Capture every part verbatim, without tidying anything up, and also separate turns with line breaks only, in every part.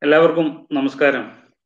എല്ലാവർക്കും നമസ്കാരം.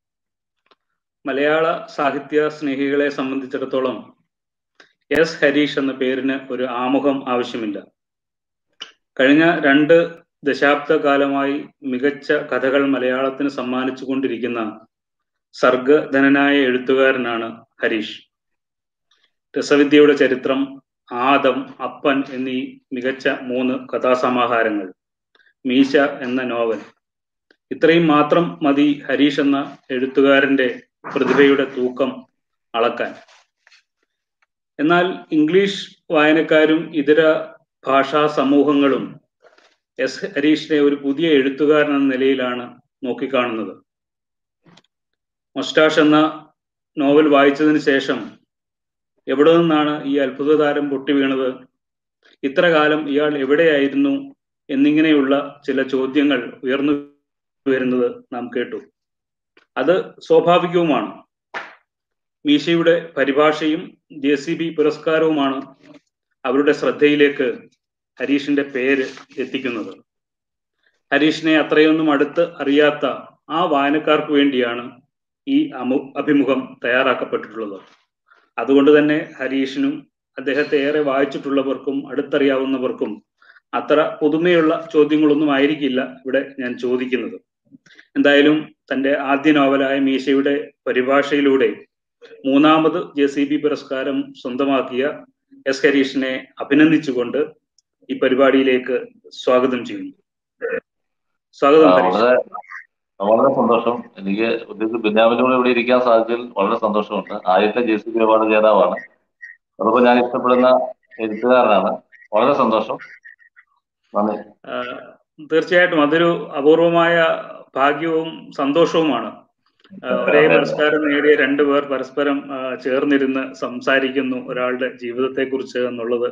മലയാള സാഹിത്യ സ്നേഹികളെ സംബന്ധിച്ചിടത്തോളം എസ് ഹരീഷ് എന്ന പേരിന് ഒരു ആമുഖം ആവശ്യമില്ല. കഴിഞ്ഞ രണ്ട് ദശാബ്ദ കാലമായി മികച്ച കഥകൾ മലയാളത്തിന് സമ്മാനിച്ചു കൊണ്ടിരിക്കുന്ന സർഗധനനായ എഴുത്തുകാരനാണ് ഹരീഷ്. രസവിദ്യയുടെ ചരിത്രം, ആദം, അപ്പൻ എന്നീ മികച്ച മൂന്ന് കഥാസമാഹാരങ്ങൾ, മീശ എന്ന നോവൽ, ഇത്രയും മാത്രം മതി ഹരീഷ് എന്ന എഴുത്തുകാരന്റെ പ്രതിഭയുടെ തൂക്കം അളക്കാൻ. എന്നാൽ ഇംഗ്ലീഷ് വായനക്കാരും ഇതര ഭാഷാ സമൂഹങ്ങളും എസ് ഹരീഷിനെ ഒരു പുതിയ എഴുത്തുകാരൻ എന്ന നിലയിലാണ് നോക്കിക്കാണുന്നത്. മൊസ്റ്റാഷ് എന്ന നോവൽ വായിച്ചതിന് ശേഷം എവിടെ നിന്നാണ് ഈ അത്ഭുത താരം പൊട്ടി വീണത്, ഇത്ര കാലം ഇയാൾ എവിടെയായിരുന്നു എന്നിങ്ങനെയുള്ള ചില ചോദ്യങ്ങൾ ഉയർന്നു വരുന്നത് നാം കേട്ടു. അത് സ്വാഭാവികവുമാണ്. മീശയുടെ പരിഭാഷയും ജെ സി ബി പുരസ്കാരവുമാണ് അവരുടെ ശ്രദ്ധയിലേക്ക് ഹരീഷിന്റെ പേര് എത്തിക്കുന്നത്. ഹരീഷിനെ അത്രയൊന്നും അടുത്ത് അറിയാത്ത ആ വായനക്കാർക്ക് വേണ്ടിയാണ് ഈ അമു അഭിമുഖം തയ്യാറാക്കപ്പെട്ടിട്ടുള്ളത്. അതുകൊണ്ട് തന്നെ ഹരീഷിനും അദ്ദേഹത്തെ ഏറെ വായിച്ചിട്ടുള്ളവർക്കും അടുത്തറിയാവുന്നവർക്കും അത്ര പുതുമയുള്ള ചോദ്യങ്ങളൊന്നും ആയിരിക്കില്ല ഇവിടെ ഞാൻ ചോദിക്കുന്നത്. എന്തായാലും തൻ്റെ ആദ്യ നോവലായ മീശയുടെ പരിഭാഷയിലൂടെ മൂന്നാമത് ജെ സി ബി പുരസ്കാരം സ്വന്തമാക്കിയ എസ് ഹരീഷിനെ അഭിനന്ദിച്ചുകൊണ്ട് ഈ പരിപാടിയിലേക്ക് സ്വാഗതം ചെയ്യുന്നു. സ്വാഗതം ഹരീഷ്.
വളരെ സന്തോഷം. എനിക്ക് ബെന്യാമിനോട് ഇവിടെ ഇരിക്കാൻ സാധിച്ചതിൽ വളരെ സന്തോഷമുണ്ട്. ആദ്യത്തെ ജെ സി ബി അവാർഡ് ജേതാവാണ്. അതോടൊപ്പം ഞാൻ ഇഷ്ടപ്പെടുന്ന എഴുത്തുകാരനാണ്. വളരെ സന്തോഷം. നന്ദി.
തീർച്ചയായിട്ടും അതൊരു അപൂർവമായ ഭാഗ്യവും സന്തോഷവുമാണ്. ഒരേ പുരസ്കാരം നേടിയ രണ്ടുപേർ പരസ്പരം ചേർന്നിരുന്ന് സംസാരിക്കുന്നു ഒരാളുടെ ജീവിതത്തെ കുറിച്ച് എന്നുള്ളത്.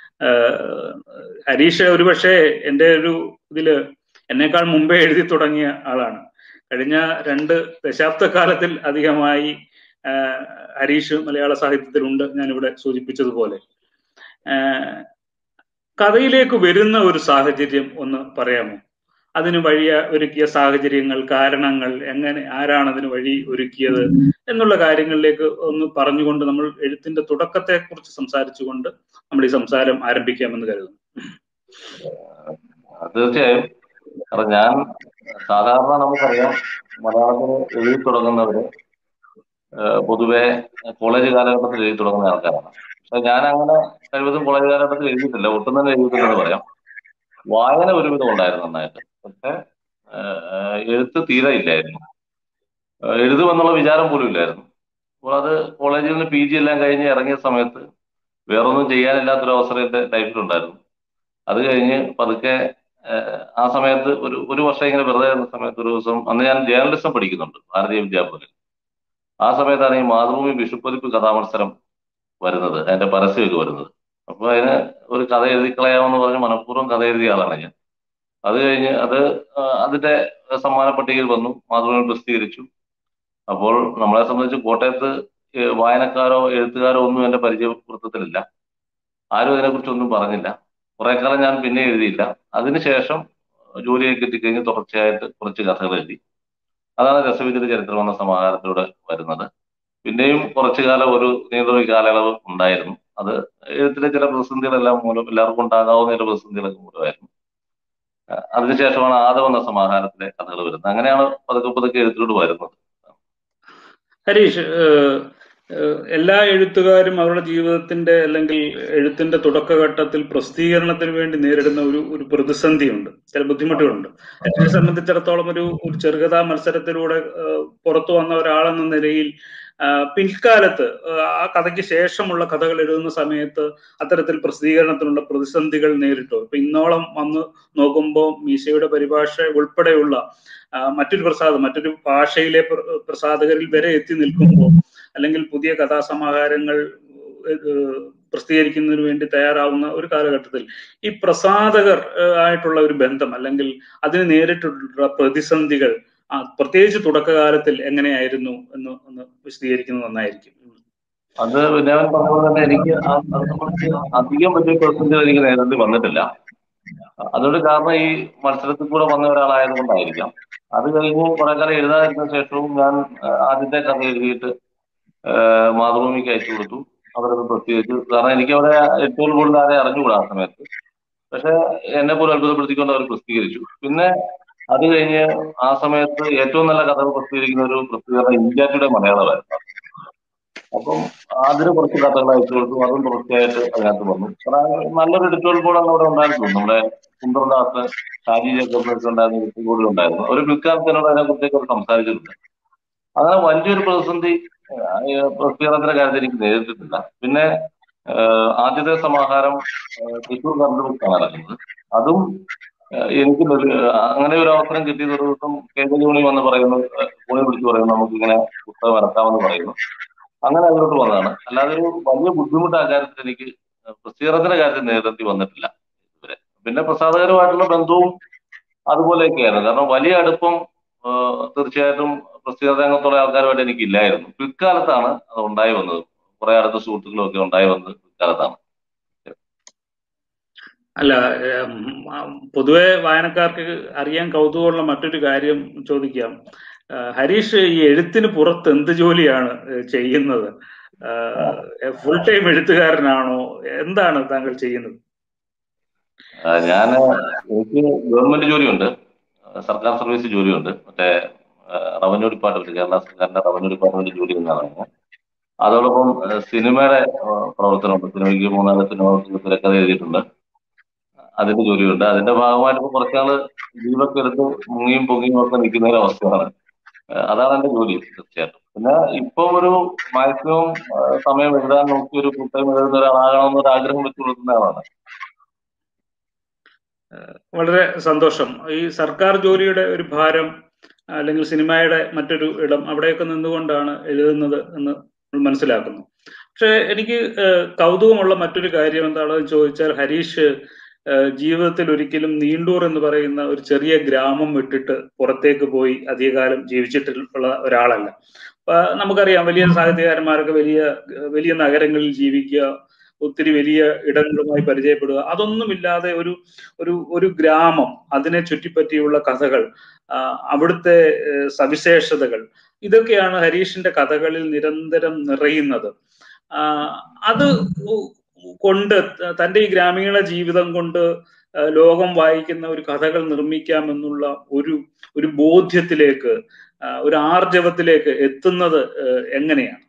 ഹരീഷ് ഒരുപക്ഷെ എൻ്റെ ഒരു ഇതില് എന്നേക്കാൾ മുമ്പേ എഴുതി തുടങ്ങിയ ആളാണ്. കഴിഞ്ഞ രണ്ട് ദശാബ്ദ കാലത്തിൽ അധികമായി ഹരീഷ് മലയാള സാഹിത്യത്തിലുണ്ട്. ഞാനിവിടെ സൂചിപ്പിച്ചതുപോലെ കഥയിലേക്ക് വരുന്ന ഒരു സാഹചര്യം ഒന്ന് പറയാമോ? അതിന് വഴിയ ഒരുക്കിയ സാഹചര്യങ്ങൾ, കാരണങ്ങൾ, എങ്ങനെ, ആരാണ് അതിന് വഴി ഒരുക്കിയത് എന്നുള്ള കാര്യങ്ങളിലേക്ക് ഒന്ന് പറഞ്ഞുകൊണ്ട് നമ്മൾ എഴുത്തിന്റെ തുടക്കത്തെ കുറിച്ച് സംസാരിച്ചുകൊണ്ട് നമ്മൾ ഈ സംസാരം ആരംഭിക്കാമെന്ന് കരുതുന്നു.
തീർച്ചയായും. കാരണം ഞാൻ സാധാരണ നമുക്കറിയാം, മലയാളത്തിൽ എഴുതി തുടങ്ങുന്നവര് പൊതുവെ കോളേജ് കാലഘട്ടത്തിൽ എഴുതി തുടങ്ങുന്ന ആൾക്കാരാണ്. പക്ഷെ ഞാൻ അങ്ങനെ കഴിവതും കോളേജ് കാലഘട്ടത്തിൽ എഴുതിയിട്ടില്ല, ഒട്ടും തന്നെ എഴുതിയിട്ടില്ലെന്ന് പറയാം. വായന ഒരുവിധം ഉണ്ടായിരുന്നു നന്നായിട്ട്, പക്ഷെ എഴുത്ത് തീരെ ഇല്ലായിരുന്നു. എഴുതുമെന്നുള്ള വിചാരം പോലും ഇല്ലായിരുന്നു. അപ്പോൾ അത് കോളേജിൽ നിന്ന് പി ജി എല്ലാം കഴിഞ്ഞ് ഇറങ്ങിയ സമയത്ത് വേറൊന്നും ചെയ്യാനില്ലാത്തൊരു അവസരം എൻ്റെ ലൈഫിലുണ്ടായിരുന്നു. അത് കഴിഞ്ഞ് പതുക്കെ ആ സമയത്ത് ഒരു ഒരു വർഷം ഇങ്ങനെ വെറുതെ ഇരുന്ന സമയത്ത് ഒരു ദിവസം, അന്ന് ഞാൻ ജേർണലിസം പഠിക്കുന്നുണ്ട് ഭാരതീയ വിദ്യാഭവനിൽ. ആ സമയത്താണ് ഈ മാതൃഭൂമി വിഷുപ്പതിപ്പ് കഥാമത്സരം വരുന്നത്, അതിന്റെ പരസ്യമൊക്കെ വരുന്നത്. അപ്പൊ അതിന് ഒരു കഥ എഴുതിക്കളയാമെന്ന് പറഞ്ഞ് മനഃപൂർവ്വം കഥ എഴുതിയ ആളാണ് ഞാൻ. അത് കഴിഞ്ഞ് അത് അതിന്റെ സമ്മാന പട്ടികയിൽ വന്നു, മാതൃഭൂമി പ്രസിദ്ധീകരിച്ചു. അപ്പോൾ നമ്മളെ സംബന്ധിച്ച് കോട്ടയത്ത് വായനക്കാരോ എഴുത്തുകാരോ ഒന്നും എന്റെ പരിചയപ്പെടുത്തത്തിലില്ല. ആരും അതിനെക്കുറിച്ചൊന്നും പറഞ്ഞില്ല. കുറെ കാലം ഞാൻ പിന്നെ എഴുതിയില്ല. അതിനുശേഷം ജോലിയൊക്കെ എത്തിക്കഴിഞ്ഞ് തുടർച്ചയായിട്ട് കുറച്ച് കഥകൾ എഴുതി. അതാണ് രസവിദ്യയുടെ ചരിത്രം എന്ന സമാഹാരത്തിലൂടെ വരുന്നത്. പിന്നെയും കുറച്ചു കാലം ഒരു നീണ്ടൊരു കാലയളവ് ഉണ്ടായിരുന്നു. അത് എഴുത്തിലെ ചില പ്രതിസന്ധികളെല്ലാം മൂലം, എല്ലാവർക്കും ഉണ്ടാകാവുന്ന ചില പ്രതിസന്ധികളൊക്കെ മൂലമായിരുന്നു. അതിനുശേഷമാണ് ആദം എന്ന സമാഹാരത്തിലെ കഥകൾ വരുന്നത്. അങ്ങനെയാണ് പതുക്കെ പതുക്കെ എഴുത്തിലോട്ട് വരുന്നത്.
ഹരീഷ്, എല്ലാ എഴുത്തുകാരും അവരുടെ ജീവിതത്തിന്റെ അല്ലെങ്കിൽ എഴുത്തിന്റെ തുടക്കഘട്ടത്തിൽ പ്രസിദ്ധീകരണത്തിന് വേണ്ടി നേരിടുന്ന ഒരു ഒരു പ്രതിസന്ധിയുണ്ട്, ചില ബുദ്ധിമുട്ടുകളുണ്ട്. എന്നെ സംബന്ധിച്ചിടത്തോളം ഒരു ഒരു ചെറുകഥാ മത്സരത്തിലൂടെ പുറത്തു വന്ന ഒരാളെന്ന നിലയിൽ പിൽക്കാലത്ത് ആ കഥയ്ക്ക് ശേഷമുള്ള കഥകൾ എഴുതുന്ന സമയത്ത് അത്തരത്തിൽ പ്രസിദ്ധീകരണത്തിനുള്ള പ്രതിസന്ധികൾ നേരിട്ടു. ഇപ്പൊ ഇന്നോളം വന്ന് നോക്കുമ്പോൾ മീശയുടെ പരിഭാഷ ഉൾപ്പെടെയുള്ള മറ്റൊരു പ്രസാദ മറ്റൊരു ഭാഷയിലെ പ്രസാധകരിൽ വരെ എത്തി നിൽക്കുമ്പോൾ, അല്ലെങ്കിൽ പുതിയ കഥാസമാഹാരങ്ങൾ പ്രസിദ്ധീകരിക്കുന്നതിന് വേണ്ടി തയ്യാറാവുന്ന ഒരു കാലഘട്ടത്തിൽ ഈ പ്രസാധകർ ആയിട്ടുള്ള ഒരു ബന്ധം, അല്ലെങ്കിൽ അതിന് നേരിട്ടുള്ള പ്രതിസന്ധികൾ പ്രത്യേകിച്ച് തുടക്കകാലത്തിൽ എങ്ങനെയായിരുന്നു എന്ന് ഒന്ന് വിശദീകരിക്കുന്നത് നന്നായിരിക്കും.
അത് വിനയൻ പറഞ്ഞത് തന്നെ. എനിക്ക് അധികം വലിയ പ്രതിസന്ധികൾ എനിക്ക് നേരിടേണ്ടി വന്നിട്ടില്ല. അതുകൊണ്ട് കാരണം ഈ മത്സരത്തിൽ കൂടെ വന്ന ഒരാളായത് കൊണ്ടായിരിക്കാം. അത് കഴിഞ്ഞ് കുറെ കാലം എഴുതാതിരുന്ന ശേഷവും ഞാൻ ആദ്യത്തെ കഥ എഴുതിയിട്ട് മാതൃഭൂമിക്ക് അയച്ചു കൊടുത്തു. അവരത് പ്രസിദ്ധീകരിച്ചു. കാരണം എനിക്ക് അവിടെ ഏറ്റവും കൂടുതൽ ആരെ അറിഞ്ഞുകൂടാ ആ സമയത്ത്. പക്ഷെ എന്നെ പോലും അത്ഭുതപ്പെടുത്തിക്കൊണ്ട് അവർ പ്രസിദ്ധീകരിച്ചു. പിന്നെ അത് കഴിഞ്ഞ് ആ സമയത്ത് ഏറ്റവും നല്ല കഥകൾ പ്രസിദ്ധീകരിക്കുന്ന ഒരു പ്രസിദ്ധീകരണം ഇന്ത്യ ടുഡേ മലയാളമായിരുന്നു. അപ്പം അതിന് കുറച്ച് കഥകൾ അയച്ചു കൊടുത്തു. അതും തുടർച്ചയായിട്ട് അതിനകത്ത് വന്നു. കാരണം നല്ലൊരു എഡിറ്റോറിയൽ ബോർഡാണ് അവിടെ ഉണ്ടായിരുന്നു. നമ്മുടെ സുന്ദർദാസ്, ഷാജി ജേക്കബിനൊക്കെ ഉണ്ടായിരുന്ന എഡിറ്റോറിയൽ ബോർഡിൽ ഉണ്ടായിരുന്നു. ഒരു പിൽക്കാലത്ത് എന്നോട് അതിനെ കുറിച്ചൊക്കെ അവർ സംസാരിച്ചിട്ടുണ്ട്. അങ്ങനെ വലിയൊരു പ്രതിസന്ധി പ്രസിദ്ധീകരണത്തിന്റെ കാര്യത്തിൽ എനിക്ക് നേരിട്ടിട്ടില്ല. പിന്നെ ആദ്യത്തെ സമാഹാരം തൃശൂർ കറണ്ട് ബുക്കാണ് നടക്കുന്നത്. അതും എനിക്ക് അങ്ങനെ ഒരു അവസരം കിട്ടിയത് ഒരു ദിവസം കെ ജെ ജോണി വന്ന് പറയുന്നു, ഫോണിൽ വിളിച്ച് പറയുന്നു, നമുക്കിങ്ങനെ പുസ്തകം ഇറക്കാമെന്ന് പറയുന്നു. അങ്ങനെ അതിലോട്ട് വന്നതാണ്. അല്ലാതെ ഒരു വലിയ ബുദ്ധിമുട്ട് ആ കാര്യത്തിൽ എനിക്ക് പ്രസിദ്ധീകരണത്തിന്റെ കാര്യത്തിൽ നേരിടേണ്ടി വന്നിട്ടില്ല ഇതുവരെ. പിന്നെ പ്രസാദകരമായിട്ടുള്ള ബന്ധവും അതുപോലെയൊക്കെയായിരുന്നു. കാരണം വലിയ അടുപ്പം തീർച്ചയായിട്ടും പ്രസിദ്ധീകരണ രംഗത്തുള്ള ആൾക്കാരുമായിട്ട് എനിക്ക് ഇല്ലായിരുന്നു. പിൽക്കാലത്താണ് അത് ഉണ്ടായി വന്നത്. കുറെ അടുത്ത സുഹൃത്തുക്കളും ഒക്കെ ഉണ്ടായി വന്നത് പിൽക്കാലത്താണ്.
അല്ല, പൊതുവെ വായനക്കാർക്ക് അറിയാൻ കൗതുകമുള്ള മറ്റൊരു കാര്യം ചോദിക്കാം. ഹരീഷ് ഈ എഴുത്തിന് പുറത്ത് എന്ത് ജോലിയാണ് ചെയ്യുന്നത്? ഫുൾ ടൈം എഴുത്തുകാരനാണോ? എന്താണ് താങ്കൾ ചെയ്യുന്നത്?
ഞാൻ എനിക്ക് ഗവൺമെന്റ് ജോലിയുണ്ട്, സർക്കാർ സർവീസ് ജോലിയുണ്ട്. മറ്റേ റവന്യൂ ഡിപ്പാർട്ട്മെന്റ്, കേരള സർക്കാരിന്റെ റവന്യൂ ഡിപ്പാർട്ട്മെന്റ് ജോലി ചെയ്യുന്നതാണ്. അതോടൊപ്പം സിനിമയുടെ പ്രവർത്തനമുണ്ട്. സിനിമയ്ക്ക് മൂന്നാല് സിനിമകൾക്ക് തിരക്കഥ എഴുതിയിട്ടുണ്ട്. അതിന്റെ ജോലിയുണ്ട്. അതിന്റെ ഭാഗമായിട്ട് ഇപ്പൊ കുറച്ചാള് ലീവൊക്കെ എടുത്ത് മുങ്ങിയും പൊങ്ങിയും ഒക്കെ നിൽക്കുന്ന ഒരു അവസ്ഥയാണ്. അതാണ് എന്റെ ജോലി തീർച്ചയായിട്ടും. പിന്നെ ഇപ്പൊ ഒരു മാക്സിമം സമയം എഴുതാൻ നോക്കി ഒരു ഫുൾ ടൈം എഴുതുന്ന ഒരാളാകണമെന്നൊരു ആഗ്രഹം വെച്ച് കൊടുക്കുന്ന ആളാണ്.
വളരെ സന്തോഷം. ഈ സർക്കാർ ജോലിയുടെ ഒരു ഭാരം അല്ലെങ്കിൽ സിനിമയുടെ മറ്റൊരു ഇടം അവിടെയൊക്കെ നിന്നുകൊണ്ടാണ് എഴുതുന്നത് എന്ന് മനസ്സിലാക്കുന്നു. പക്ഷെ എനിക്ക് കൗതുകമുള്ള മറ്റൊരു കാര്യം എന്താണെന്ന് ചോദിച്ചാൽ, ഹരീഷ് ജീവിതത്തിൽ ഒരിക്കലും നീണ്ടൂർ എന്ന് പറയുന്ന ഒരു ചെറിയ ഗ്രാമം വിട്ടിട്ട് പുറത്തേക്ക് പോയി അധികകാലം ജീവിച്ചിട്ടുള്ള ഒരാളല്ല. നമുക്കറിയാം, വലിയ സാഹിത്യകാരന്മാരൊക്കെ വലിയ വലിയ നഗരങ്ങളിൽ ജീവിക്കുക, ഒത്തിരി വലിയ ഇടങ്ങളുമായി പരിചയപ്പെടുക, അതൊന്നുമില്ലാതെ ഒരു ഒരു ഒരു ഗ്രാമം, അതിനെ ചുറ്റിപ്പറ്റിയുള്ള കഥകൾ, അവിടുത്തെ സവിശേഷതകൾ, ഇതൊക്കെയാണ് ഹരീഷിന്റെ കഥകളിൽ നിരന്തരം നിറയുന്നത്. അത് കൊണ്ട് തന്റെ ഈ ഗ്രാമീണ ജീവിതം കൊണ്ട് ലോകം വായിക്കുന്ന ഒരു കഥകൾ നിർമ്മിക്കാമെന്നുള്ള ഒരു ഒരു ബോധ്യത്തിലേക്ക്, ഒരു ആർജവത്തിലേക്ക് എത്തുന്നത് എങ്ങനെയാണ്?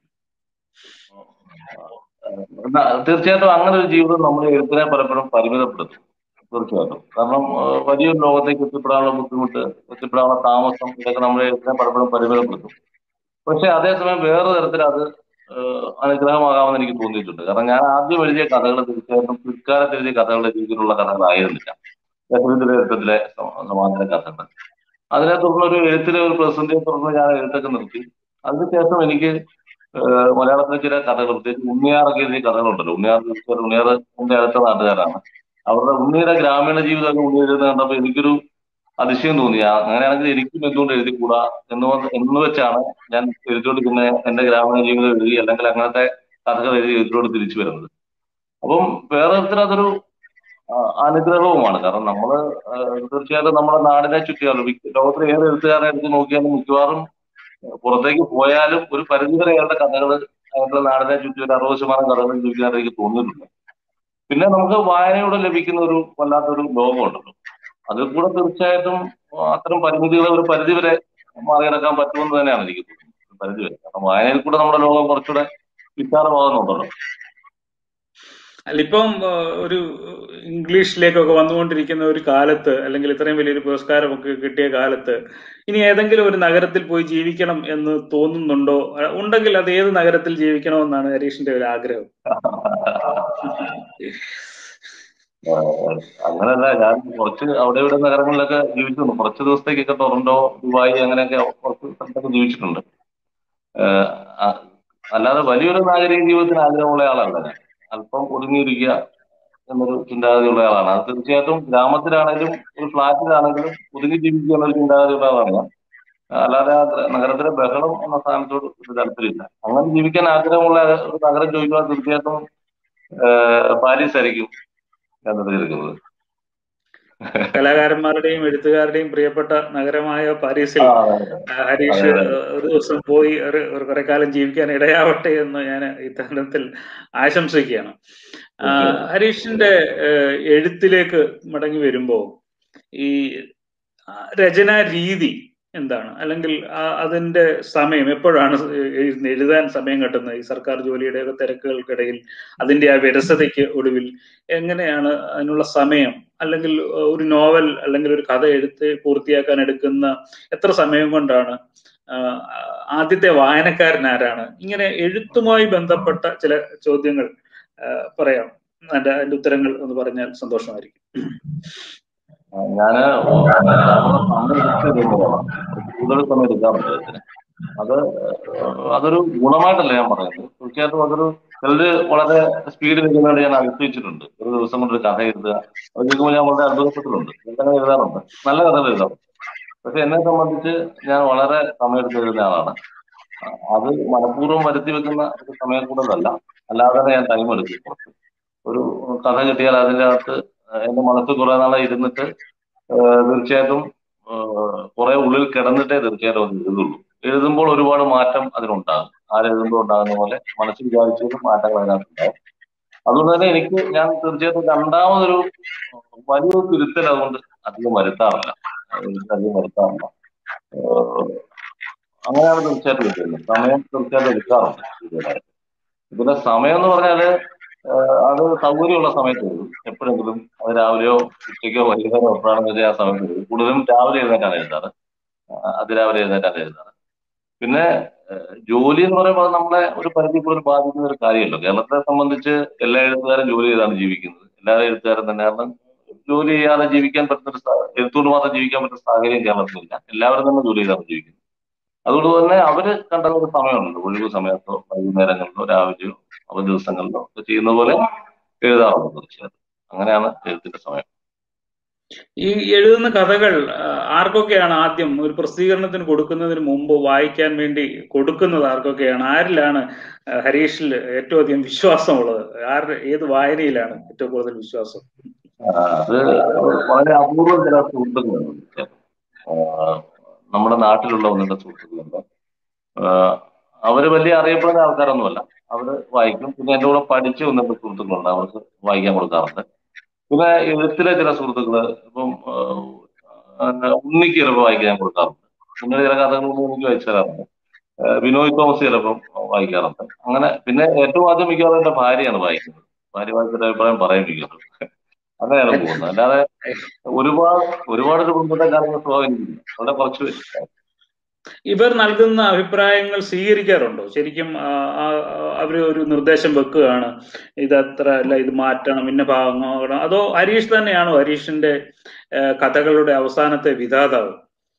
തീർച്ചയായിട്ടും അങ്ങനെ ഒരു ജീവിതം നമ്മൾ എഴുത്തിനെ പലപ്പോഴും പരിമിതപ്പെടുത്തും. തീർച്ചയായിട്ടും. കാരണം വലിയൊരു ലോകത്തേക്ക് എത്തിപ്പെടാനുള്ള ബുദ്ധിമുട്ട്, എത്തിപ്പെടാനുള്ള താമസം, ഇതൊക്കെ നമ്മുടെ എഴുത്തിനെ പലപ്പോഴും പരിമിതപ്പെടുത്തും. പക്ഷെ അതേസമയം വേറെ തരത്തിൽ അത് അനുഗ്രഹമാകാമെന്ന് എനിക്ക് തോന്നിയിട്ടുണ്ട്. കാരണം ഞാൻ ആദ്യം എഴുതിയ കഥകൾ തീർച്ചയായിട്ടും പിൽക്കാലത്ത് എഴുതിയ കഥകളുടെ രീതിയിലുള്ള കഥകളായിരുന്നില്ല. ലഹരിയുടെ എഴുത്തത്തിലെ സമാന്തര കഥകൾ. അതിനെ തുടർന്ന് ഒരു എഴുത്തിലെ ഒരു പ്രതിസന്ധിയെ തുടർന്ന് ഞാൻ എഴുത്തൊക്കെ നിർത്തി. അതിനുശേഷം എനിക്ക് മലയാളത്തിലെ ചില കഥകൾ, പ്രത്യേകിച്ച് ഉണ്ണിയാറൊക്കെ എഴുതിയ കഥകളുണ്ടല്ലോ. ഉണ്ണിയാർ തീർച്ചയായിട്ടും ഉണ്ണിയാർ എന്റെ അടുത്ത നാട്ടുകാരാണ്. അവരുടെ ഉണ്ണിയുടെ ഗ്രാമീണ ജീവിതമൊക്കെ ഉണ്ണി എഴുതുന്നത് കണ്ടപ്പോൾ എനിക്കൊരു അതിശയം തോന്നി. അങ്ങനെയാണെങ്കിൽ എനിക്കും എന്തുകൊണ്ട് എഴുതിക്കൂടാ എന്ന് എന്ന് വെച്ചാണ് ഞാൻ എഴുതിയോട് പിന്നെ എന്റെ ഗ്രാമീണ ജീവിതം എഴുതി, അല്ലെങ്കിൽ അങ്ങനത്തെ കഥകൾ എഴുതി എഴുതിയോട് തിരിച്ചു വരുന്നത്. അപ്പം വേറെ തരത്തിൽ അതൊരു അനുഗ്രഹവുമാണ്. കാരണം നമ്മള് തീർച്ചയായിട്ടും നമ്മുടെ നാടിനെ ചുറ്റിയാലും ലോകത്തിലെ ഏത് എഴുത്തുകാരനെ എടുത്ത് നോക്കിയാലും മിക്കവാറും പുറത്തേക്ക് പോയാലും ഒരു പരിധിവരെ അയാളുടെ കഥകൾ അയാളുടെ നാടിനെ ചുറ്റി ഒരു അറുപത് ശതമാനം കഥകൾ ജീവിക്കാനായിട്ട് എനിക്ക് തോന്നിയിട്ടുണ്ട്. പിന്നെ നമുക്ക് വായനയോടെ ലഭിക്കുന്ന ഒരു വല്ലാത്തൊരു ലോകമുണ്ടല്ലോ, അതിൽ കൂടെ തീർച്ചയായിട്ടും അത്തരം പരിമിതികളെ ഒരു പരിധിവരെ മറികടക്കാൻ പറ്റുമെന്ന് തന്നെയാണ് എനിക്ക് തോന്നുന്നത്. പരിധിവരെ. കാരണം വായനയിൽ കൂടെ നമ്മുടെ ലോകം കുറച്ചുകൂടെ വിശാലമാകുന്നുണ്ടല്ലോ.
അല്ല, ഇപ്പം ഒരു ഇംഗ്ലീഷിലേക്കൊക്കെ വന്നുകൊണ്ടിരിക്കുന്ന ഒരു കാലത്ത്, അല്ലെങ്കിൽ ഇത്രയും വലിയൊരു പുരസ്കാരമൊക്കെ കിട്ടിയ കാലത്ത്, ഇനി ഏതെങ്കിലും ഒരു നഗരത്തിൽ പോയി ജീവിക്കണം എന്ന് തോന്നുന്നുണ്ടോ? ഉണ്ടെങ്കിൽ അത് ഏത് നഗരത്തിൽ ജീവിക്കണമെന്നാണ് ഹരീഷിന്റെ ഒരു ആഗ്രഹം?
അങ്ങനല്ല, ഞാൻ കുറച്ച് അവിടെ ഇവിടെ നഗരങ്ങളിലൊക്കെ ജീവിച്ചിട്ടുണ്ട്. കുറച്ച് ദിവസത്തേക്കൊക്കെ ടൊറന്റോ, ദുബായ്, അങ്ങനെയൊക്കെ കുറച്ച് സ്ഥലത്തൊക്കെ ജീവിച്ചിട്ടുണ്ട്. അല്ലാതെ വലിയൊരു നാഗരിക ജീവിതത്തിന് ആഗ്രഹമുള്ള ആളല്ല ഞാൻ. അല്പം ഒതുങ്ങിയിരിക്കുക എന്നൊരു ചിന്താഗതിയുള്ള ആളാണ്. അത് തീർച്ചയായിട്ടും ഗ്രാമത്തിലാണെങ്കിലും ഒരു ഫ്ലാറ്റിലാണെങ്കിലും ഒതുങ്ങി ജീവിക്കുക എന്നൊരു ചിന്താഗതിയുള്ള ആളാണ് ഞാൻ. അല്ലാതെ നഗരത്തിലെ ബഹളം എന്ന സ്ഥാനത്തോട് ഒരു താല്പര്യമില്ല. അങ്ങനെ ജീവിക്കാൻ ആഗ്രഹമുള്ള ഒരു നഗരം ചോദിക്കുവാൻ തീർച്ചയായിട്ടും പാരീസ് ആയിരിക്കും ഞാൻ തിരഞ്ഞെടുക്കുന്നത്.
കലാകാരന്മാരുടെയും എഴുത്തുകാരുടെയും പ്രിയപ്പെട്ട നഗരമായ പാരീസിൽ ഹരീഷ് ഒരു ദിവസം പോയി ഒരു കുറെ കാലം ജീവിക്കാൻ ഇടയാവട്ടെ എന്ന് ഞാൻ ഈ തരുണത്തിൽ ആശംസിക്കുകയാണ്. ഹരീഷിന്റെ എഴുത്തിലേക്ക് മടങ്ങി വരുമ്പോ ഈ രചനാ രീതി എന്താണ്, അല്ലെങ്കിൽ അതിന്റെ സമയം എപ്പോഴാണ് എഴുതാൻ സമയം കിട്ടുന്നത്? ഈ സർക്കാർ ജോലിയുടെ ഒക്കെ തിരക്കുകൾക്കിടയിൽ അതിന്റെ ആ വിരസതയ്ക്ക് ഒടുവിൽ എങ്ങനെയാണ് അതിനുള്ള സമയം? അല്ലെങ്കിൽ ഒരു നോവൽ അല്ലെങ്കിൽ ഒരു കഥ എഴുത്ത് പൂർത്തിയാക്കാൻ എടുക്കുന്ന എത്ര സമയം കൊണ്ടാണ്? ആദ്യത്തെ വായനക്കാരൻ ആരാണ്? ഇങ്ങനെ എഴുത്തുമായി ബന്ധപ്പെട്ട ചില ചോദ്യങ്ങൾ പറയാം. അതിന്റെ അതിന്റെ ഉത്തരങ്ങൾ ഒന്ന് പറഞ്ഞാൽ സന്തോഷമായിരിക്കും.
ഞാന് കൂടുതൽ സമയം എടുക്കാറുണ്ട് ഇതിന്. അത് അതൊരു ഗുണമായിട്ടല്ല ഞാൻ പറയുന്നത്. തീർച്ചയായിട്ടും അതൊരു ചിലര് വളരെ സ്പീഡിൽ എഴുതുന്നതായിട്ട് ഞാൻ അനുഭവിച്ചിട്ടുണ്ട്. ഒരു ദിവസം കൊണ്ട് ഒരു കഥ എഴുതുക, അത് കേൾക്കുമ്പോൾ ഞാൻ വളരെ അത്ഭുതപ്പെട്ടിട്ടുണ്ട്. എന്താണ് എഴുതാറുണ്ട്, നല്ല കഥകൾ എഴുതാറുണ്ട്. പക്ഷെ എന്നെ സംബന്ധിച്ച് ഞാൻ വളരെ സമയമെടുത്ത് എഴുതുന്ന ആളാണ്. അത് മനഃപൂർവ്വം വരുത്തി വെക്കുന്ന ഒരു സമയം കൂടുതലല്ല, അല്ലാതെ തന്നെ ഞാൻ ടൈം എടുക്കും. കുറച്ച് ഒരു കഥ കിട്ടിയാൽ അതിൻ്റെ അകത്ത് എന്റെ മനസ്സ് കുറെ നാളെ ഇരുന്നിട്ട് തീർച്ചയായിട്ടും കുറെ ഉള്ളിൽ കിടന്നിട്ടേ തീർച്ചയായിട്ടും അത് എഴുതുള്ളൂ. എഴുതുമ്പോൾ ഒരുപാട് മാറ്റം അതിനുണ്ടാകും. ആരെഴുതുമ്പോൾ ഉണ്ടാകുന്ന പോലെ മനസ്സിൽ വിചാരിച്ചതിലും മാറ്റങ്ങൾ അതിനകത്തുണ്ടാകും. അതുകൊണ്ട് തന്നെ എനിക്ക് ഞാൻ തീർച്ചയായിട്ടും രണ്ടാമതൊരു വലിയൊരു തിരുത്തൽ അതുകൊണ്ട് അധികം വരുത്താറില്ല. അധികം വരുത്താറില്ല. അങ്ങനെയാണ് തീർച്ചയായിട്ടും എടുക്കുന്നത്. സമയം തീർച്ചയായിട്ടും എടുക്കാറുണ്ട്. ഇതിന്റെ സമയം എന്ന് പറഞ്ഞാല് അത് സൗകര്യമുള്ള സമയത്ത് എഴുതും. എപ്പോഴെങ്കിലും അത് രാവിലെയോ ഉച്ചയ്ക്കോ വൈകുന്നേരമോ എപ്പോഴാണെന്ന് വെച്ചാൽ ആ സമയത്ത് എഴുതും. കൂടുതലും രാവിലെ എഴുന്നേറ്റാണ് എഴുതാറ്. അതിരാവിലെ എഴുന്നേറ്റാണ് എഴുതാറ്. പിന്നെ ജോലി എന്ന് പറയുമ്പോൾ നമ്മളെ ഒരു പരിധി കൂടുതൽ ബാധിക്കുന്ന ഒരു കാര്യമല്ലോ. കേരളത്തെ സംബന്ധിച്ച് എല്ലാ എഴുത്തുകാരും ജോലി ചെയ്താണ് ജീവിക്കുന്നത്. എല്ലാ എഴുത്തുകാരും തന്നെ. കാരണം ജോലി ചെയ്യാതെ ജീവിക്കാൻ പറ്റുന്ന എഴുത്തുകൊണ്ട് മാത്രം ജീവിക്കാൻ പറ്റുന്ന സാഹചര്യം കേരളത്തിലില്ല. എല്ലാവരും തന്നെ ജോലി ചെയ്താണ് ജീവിക്കുന്നത്. അതുകൊണ്ട് തന്നെ അവര് കണ്ട ഒരു സമയമുണ്ട്. ഒഴിവ് സമയത്തോ വൈകുന്നേരങ്ങളിലോ രാവിലെയോ അവധി ദിവസങ്ങളിലോ ഒക്കെ ചെയ്യുന്ന പോലെ എഴുതാറുണ്ട്. തീർച്ചയായിട്ടും അങ്ങനെയാണ് എഴുത്തിന്റെ സമയം.
ഈ എഴുതുന്ന കഥകൾ ആർക്കൊക്കെയാണ് ആദ്യം ഒരു പ്രസിദ്ധീകരണത്തിന് കൊടുക്കുന്നതിന് മുമ്പ് വായിക്കാൻ വേണ്ടി കൊടുക്കുന്നത്? ആർക്കൊക്കെയാണ്? ആരിലാണ് ഹരീഷിൽ ഏറ്റവും അധികം വിശ്വാസമുള്ളത്? ആരുടെ ഏത് വായനയിലാണ് ഏറ്റവും കൂടുതൽ വിശ്വാസം?
അത് വളരെ അപൂർവം ചില സുഹൃത്തുക്കളുണ്ട്. നമ്മുടെ നാട്ടിലുള്ള ഒന്നിന്റെ സുഹൃത്തുക്കളുണ്ട്. അവര് വലിയ അറിയപ്പെടുന്ന ആൾക്കാരൊന്നുമല്ല. അവര് വായിക്കും. പിന്നെ എന്റെ കൂടെ പഠിച്ച ഒന്നിന്റെ സുഹൃത്തുക്കളുണ്ട്. അവർക്ക് വായിക്കാൻ കൊടുക്കാറുണ്ട്. പിന്നെ എഴുത്തിലെ ചില സുഹൃത്തുക്കള് ഇപ്പം ഉണ്ണിക്ക് ചിലപ്പോൾ വായിക്കാൻ കൊടുക്കാറുണ്ട്. ഉണ്ണിയുടെ ചില കഥകളൊന്നും എനിക്ക് വായിച്ചു തരാറുണ്ട്. ബിനോയ് തോമസ് ചിലപ്പം വായിക്കാറുണ്ട്. അങ്ങനെ പിന്നെ ഏറ്റവും ആദ്യം മിക്കവാറും എന്റെ ഭാര്യയാണ് വായിക്കുന്നത്. ഭാര്യ വായിച്ചിട്ട് അഭിപ്രായം പറയിപ്പിക്കുന്നത്. അങ്ങനെയാണ് പോകുന്നത്. അല്ലാതെ ഒരുപാട് ഒരുപാട് കുടുംബത്തെ കാര്യങ്ങൾ സ്വാധീനിക്കുന്നു. അവിടെ കുറച്ച് പേര്
ഇവർ നൽകുന്ന അഭിപ്രായങ്ങൾ സ്വീകരിക്കാറുണ്ടോ? ശരിക്കും അവര് ഒരു നിർദ്ദേശം വെക്കുകയാണ്, ഇതത്ര അല്ല, ഇത് മാറ്റണം, ഇന്ന ഭാഗം, അതോ ഹരീഷ് തന്നെയാണോ ഹരീഷിന്റെ കഥകളുടെ അവസാനത്തെ വിധാതാവ്?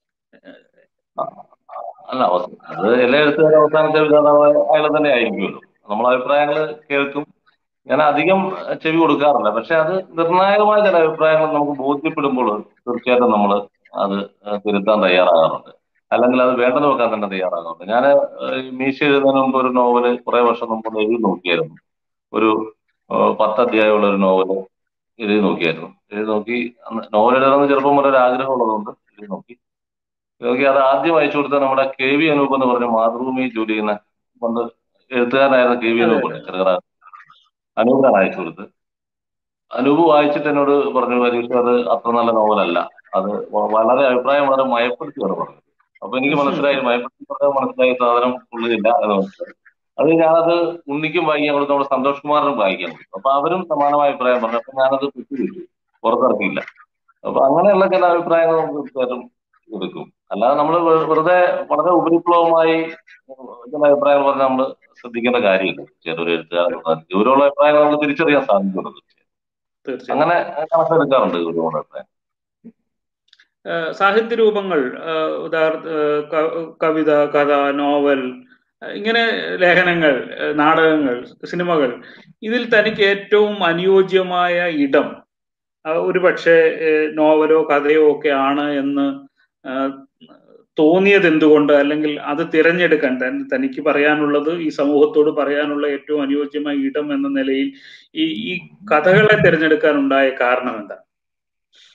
അല്ല, അത് എല്ലാ എഴുത്തുകാരും അവസാനത്തെ വിധാതാവ് അയാൾ തന്നെ ആയിരിക്കുമല്ലോ. നമ്മൾ അഭിപ്രായങ്ങൾ കേൾക്കും. ഞാൻ അധികം ചെവി കൊടുക്കാറില്ല. പക്ഷെ അത് നിർണായകമായ ചില അഭിപ്രായങ്ങൾ നമുക്ക് ബോധ്യപ്പെടുമ്പോൾ തീർച്ചയായിട്ടും നമ്മൾ അത് തിരുത്താൻ തയ്യാറാകാറുണ്ട്. അല്ലെങ്കിൽ അത് വേണ്ടെന്ന് വെക്കാൻ തന്നെ തയ്യാറാകാറുണ്ട്. ഞാൻ മീശ എഴുതുന്നതിന് മുമ്പ് ഒരു നോവല് കുറെ വർഷം മുമ്പ് എഴുതി നോക്കിയായിരുന്നു. ഒരു പത്ത് അധ്യായമുള്ള ഒരു നോവല് എഴുതി നോക്കിയായിരുന്നു. എഴുതി നോക്കി നോവൽ എഴുതണമെന്ന് ചെറുപ്പം മുതൽ ഒരു ആഗ്രഹം ഉള്ളതുകൊണ്ട് എഴുതി നോക്കി നോക്കി അത് ആദ്യം അയച്ചു കൊടുത്ത നമ്മുടെ കെ വി അനൂപ് എന്ന് പറഞ്ഞ മാതൃഭൂമി ജോലി ചെയ്യുന്ന പണ്ട് എഴുത്തുകാരനായിരുന്ന കെ വി അനൂപ് ഉണ്ട്. ചെറുകഥ അനൂപിനാണ് അയച്ചു കൊടുത്ത്. അനൂപ് വായിച്ചിട്ട് എന്നോട് പറഞ്ഞു, ഹരീഷ് അത് അത്ര നല്ല നോവലല്ല, അത് വളരെ അഭിപ്രായം വളരെ മയപ്പെടുത്തിയാണ് പറഞ്ഞത്. അപ്പൊ എനിക്ക് മനസ്സിലായി, മയപ്പെടുത്തി പറഞ്ഞാൽ മനസ്സിലായി സാധനം ഉള്ളിലില്ല എന്ന് മനസ്സിലായി. അത് ഞാനത് ഉണ്ണിക്കും വായിക്കാൻ കൊടുത്തു, നമ്മുടെ സന്തോഷ് കുമാറിനും വായിക്കാൻ കൊടുത്തു. അപ്പൊ അവരും സമാനമായ അഭിപ്രായം പറഞ്ഞു. അപ്പൊ ഞാനത് വിട്ടുവിട്ടു, പുറത്തിറക്കിയില്ല. അപ്പൊ അങ്ങനെയുള്ള ചില അഭിപ്രായങ്ങൾ നമുക്ക് തീർച്ചയായിട്ടും എടുക്കും. അല്ലാതെ നമ്മൾ വെറുതെ വളരെ ഉപരിപ്ലവമായി ചില അഭിപ്രായങ്ങൾ പറഞ്ഞാൽ നമ്മൾ ശ്രദ്ധിക്കേണ്ട കാര്യമില്ല. ചെറിയൊരു എഴുത്തുകാരൻ ഗൗരവമുള്ള അഭിപ്രായങ്ങൾ നമുക്ക് തിരിച്ചറിയാൻ സാധിക്കുന്നുണ്ട്. അങ്ങനെ കണക്കെടുക്കാറുണ്ട് ഗൗരവമുള്ള അഭിപ്രായം.
സാഹിത്യ രൂപങ്ങൾ, ഉദാഹരണ കവിത, കഥ, നോവൽ, ഇങ്ങനെ ലേഖനങ്ങൾ, നാടകങ്ങൾ, സിനിമകൾ, ഇതിൽ തനിക്ക് ഏറ്റവും അനുയോജ്യമായ ഇടം ഒരു പക്ഷേ നോവലോ കഥയോ ഒക്കെ ആണ് എന്ന് തോന്നിയത് എന്തുകൊണ്ട്? അല്ലെങ്കിൽ അത് തിരഞ്ഞെടുക്കാൻ തനിക്ക് പറയാനുള്ളത്, ഈ സമൂഹത്തോട് പറയാനുള്ള ഏറ്റവും അനുയോജ്യമായ ഇടം എന്ന നിലയിൽ ഈ ഈ കഥകളെ തിരഞ്ഞെടുക്കാൻ ഉണ്ടായ കാരണം എന്താണ്?